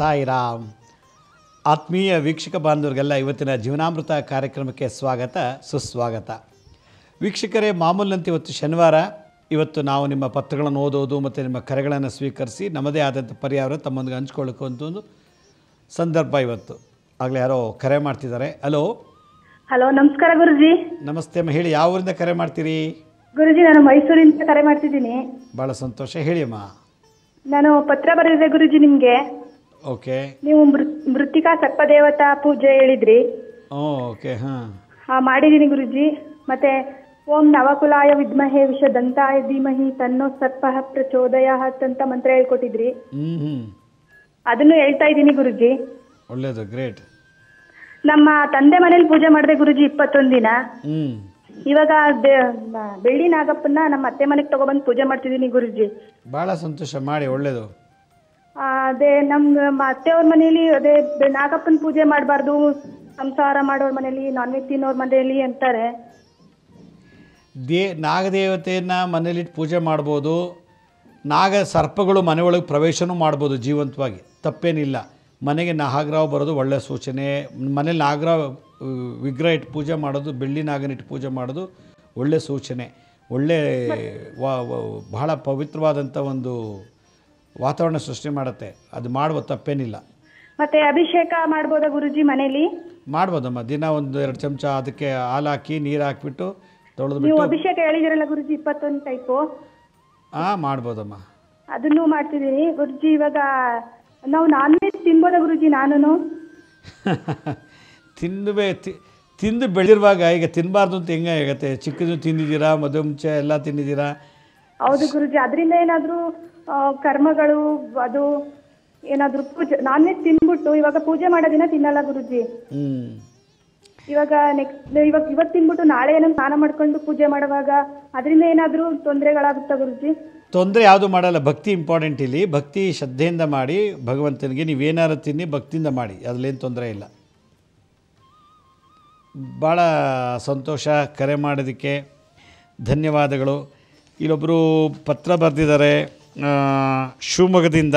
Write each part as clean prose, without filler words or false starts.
ಸಾಯಿರಾಮ್. ಆತ್ಮೀಯ ವೀಕ್ಷಕ ಬಾಂಧವರಿಗೆಲ್ಲ ಇವತ್ತಿನ ಜೀವನಾಮೃತ ಕಾರ್ಯಕ್ರಮಕ್ಕೆ ಸ್ವಾಗತ ಸುಸ್ವಾಗತ. ವೀಕ್ಷಕರೇ, ಮಾಮೂಲಿನಂತೆ ಇವತ್ತು ಶನಿವಾರ. ಇವತ್ತು ನಾವು ನಿಮ್ಮ ಪತ್ರಗಳನ್ನು ಓದೋದು ಮತ್ತು ನಿಮ್ಮ ಕರೆಗಳನ್ನು ಸ್ವೀಕರಿಸಿ ನಮ್ಮದೇ ಆದಂಥ ಪರಿಹಾರ ತಮ್ಮೊಂದಿಗೆ ಹಂಚ್ಕೊಳ್ಳೋಕೆ ಒಂದು ಸಂದರ್ಭ ಇವತ್ತು. ಆಗಲೇ ಯಾರೋ ಕರೆ ಮಾಡ್ತಿದ್ದಾರೆ. ಹಲೋ ಹಲೋ, ನಮಸ್ಕಾರ ಗುರುಜಿ. ನಮಸ್ತೆ ಅಮ್ಮ, ಹೇಳಿ ಯಾವ ಊರಿಂದ ಕರೆ ಮಾಡ್ತೀರಿ? ಗುರುಜಿ, ನಾನು ಮೈಸೂರಿಂದ ಕರೆ ಮಾಡ್ತಿದ್ದೀನಿ. ಭಾಳ ಸಂತೋಷ, ಹೇಳಿ ಅಮ್ಮ. ನಾನು ಪತ್ರ ಬರೆದಿದ್ದೆ ಗುರುಜಿ ನಿಮಗೆ. ಓಕೆ. ನೀವು ಮೃತ್ತಿಕಾ ಸರ್ಪದೇವತಾ ಪೂಜೆ ಹೇಳಿದ್ರಿ. ಓಕೆ. ಹಾಂ, ಮಾಡಿದ್ದೀನಿ ಗುರುಜಿ. ಮತ್ತೆ ಓಂ ನವಕುಲಾಯ ವಿದ್ಮಹೇ ವಿಷದಂತಾಯ ಧೀಮಹಿ ತನ್ನೋ ಸರ್ಪ ಪ್ರಚೋದಯಾತ್ ಅಂತ ಮಂತ್ರ ಹೇಳ್ಕೊಟ್ಟಿದ್ರಿ. ಅದನ್ನು ಹೇಳ್ತಾ ಇದ್ದೀನಿ ಗುರುಜಿ. ಒಳ್ಳೇದು, ಗ್ರೇಟ್. ನಮ್ಮ ತಂದೆ ಮನೇಲಿ ಪೂಜೆ ಮಾಡಿದೆ ಗುರುಜಿ 21 ದಿನ. ಇವಾಗ ಬೆಳ್ಳಿ ನಾಗಪ್ಪನ ನಮ್ಮ ಅತ್ತೆ ಮನೆಗೆ ತಗೊಬಂದು ಪೂಜೆ ಮಾಡ್ತಿದ್ದೀನಿ ಗುರುಜಿ. ಭಾಳ ಸಂತೋಷ, ಮಾಡಿ, ಒಳ್ಳೇದು. ಅದೇ ನಮ್ಮ ಅತ್ತೆಯವ್ರ ಮನೇಲಿ ಅದೇ ನಾಗಪ್ಪನ ಪೂಜೆ ಮಾಡಬಾರ್ದು, ಸಂಸಾರ ಮಾಡೋರ್ ಮನೇಲಿ, ನಾನ್ ವೆಜ್ ತಿನ್ನೋರ್ ಮನೇಲಿ ಅಂತಾರೆ. ನಾಗದೇವತೆಯನ್ನು ಮನೇಲಿಟ್ಟು ಪೂಜೆ ಮಾಡ್ಬೋದು. ನಾಗ ಸರ್ಪಗಳು ಮನೆಯೊಳಗೆ ಪ್ರವೇಶನೂ ಮಾಡ್ಬೋದು ಜೀವಂತವಾಗಿ, ತಪ್ಪೇನಿಲ್ಲ. ಮನೆಗೆ ನಾಗರಾವ್ ಬರೋದು ಒಳ್ಳೆಯ ಸೂಚನೆ. ಮನೇಲಿ ನಾಗರಾವ್ ವಿಗ್ರಹ ಇಟ್ಟು ಪೂಜೆ ಮಾಡೋದು, ಬೆಳ್ಳಿ ನಾಗನಿಟ್ಟು ಪೂಜೆ ಮಾಡೋದು ಒಳ್ಳೆಯ ಸೂಚನೆ. ಒಳ್ಳೆ ಬಹಳ ಪವಿತ್ರವಾದಂಥ ಒಂದು ವಾತಾವರಣ ಸೃಷ್ಟಿ ಮಾಡುತ್ತೆ. ಅದು ಮಾಡುವ ತಪ್ಪೇನಿಲ್ಲ. ಮತ್ತೆ ಅಭಿಷೇಕ ಮಾಡ್ಬೋದಾ ಗುರುಜಿ ಮನೇಲಿ? ಮಾಡ್ಬೋದಮ್ಮ. ದಿನ 1-2 ಚಮಚ ಅದಕ್ಕೆ ಹಾಲು ಹಾಕಿ ನೀರು ಹಾಕಿಬಿಟ್ಟು ತೊಳೆದ್ಬಿಟ್ಟು. ನೀವು ಅಭಿಷೇಕ ಹೇಳಿದಿರಲ್ಲ ಗುರುಜಿ 21 ಟೈಪು. ಮಾಡ್ಬೋದಮ್ಮ. ಅದನ್ನು ಮಾಡ್ತಿದ್ದೀನಿ ಗುರುಜಿ. ಇವಾಗ ನಾವು ನಾನ್ ವೆಜ್ ತಿನ್ಬೋದಾ ಗುರುಜಿ? ನಾನು ತಿಂದು ಬೆಳೆದಿರುವಾಗ ಈಗ ತಿನ್ನಬಾರ್ದು ಅಂತ ಹೆಂಗೆ ಆಗುತ್ತೆ? ಚಿಕ್ಕದು ತಿಂದಿದ್ದೀರಾ, ಮದುವೆ ಮುಂಚೆ ಎಲ್ಲ ತಿಂದಿದ್ದೀರಾ? ಹೌದು ಗುರುಜಿ. ಅದರಿಂದ ಏನಾದರೂ ಕರ್ಮಗಳು, ಅದು ಏನಾದರೂ ಪೂಜೆ ನಾನ್ ವೆಜ್ ತಿನ್ಬಿಟ್ಟು ಇವಾಗ ಪೂಜೆ ಮಾಡೋ ದಿನ ತಿನ್ನಲ್ಲ ಗುರುಜಿ. ಇವಾಗ ಇವತ್ತು ತಿನ್ಬಿಟ್ಟು ನಾಳೆ ಏನೋ ಸ್ನಾನ ಮಾಡ್ಕೊಂಡು ಪೂಜೆ ಮಾಡುವಾಗ ಅದರಿಂದ ಏನಾದರೂ ತೊಂದರೆಗಳಾಗುತ್ತಾ ಗುರುಜಿ? ತೊಂದರೆ ಯಾವುದು ಮಾಡಲ್ಲ. ಭಕ್ತಿ ಇಂಪಾರ್ಟೆಂಟ್ ಇಲ್ಲಿ. ಭಕ್ತಿ ಶ್ರದ್ಧೆಯಿಂದ ಮಾಡಿ ಭಗವಂತನಿಗೆ. ನೀವೇನಾರು ತಿನ್ನಿ, ಭಕ್ತಿಯಿಂದ ಮಾಡಿ, ಅದರಲ್ಲೇನು ತೊಂದರೆ ಇಲ್ಲ. ಭಾಳ ಸಂತೋಷ, ಕರೆ ಮಾಡೋದಕ್ಕೆ ಧನ್ಯವಾದಗಳು. ಇಲ್ಲೊಬ್ಬರು ಪತ್ರ ಬರೆದಿದ್ದಾರೆ ಶಿವಮೊಗ್ಗದಿಂದ.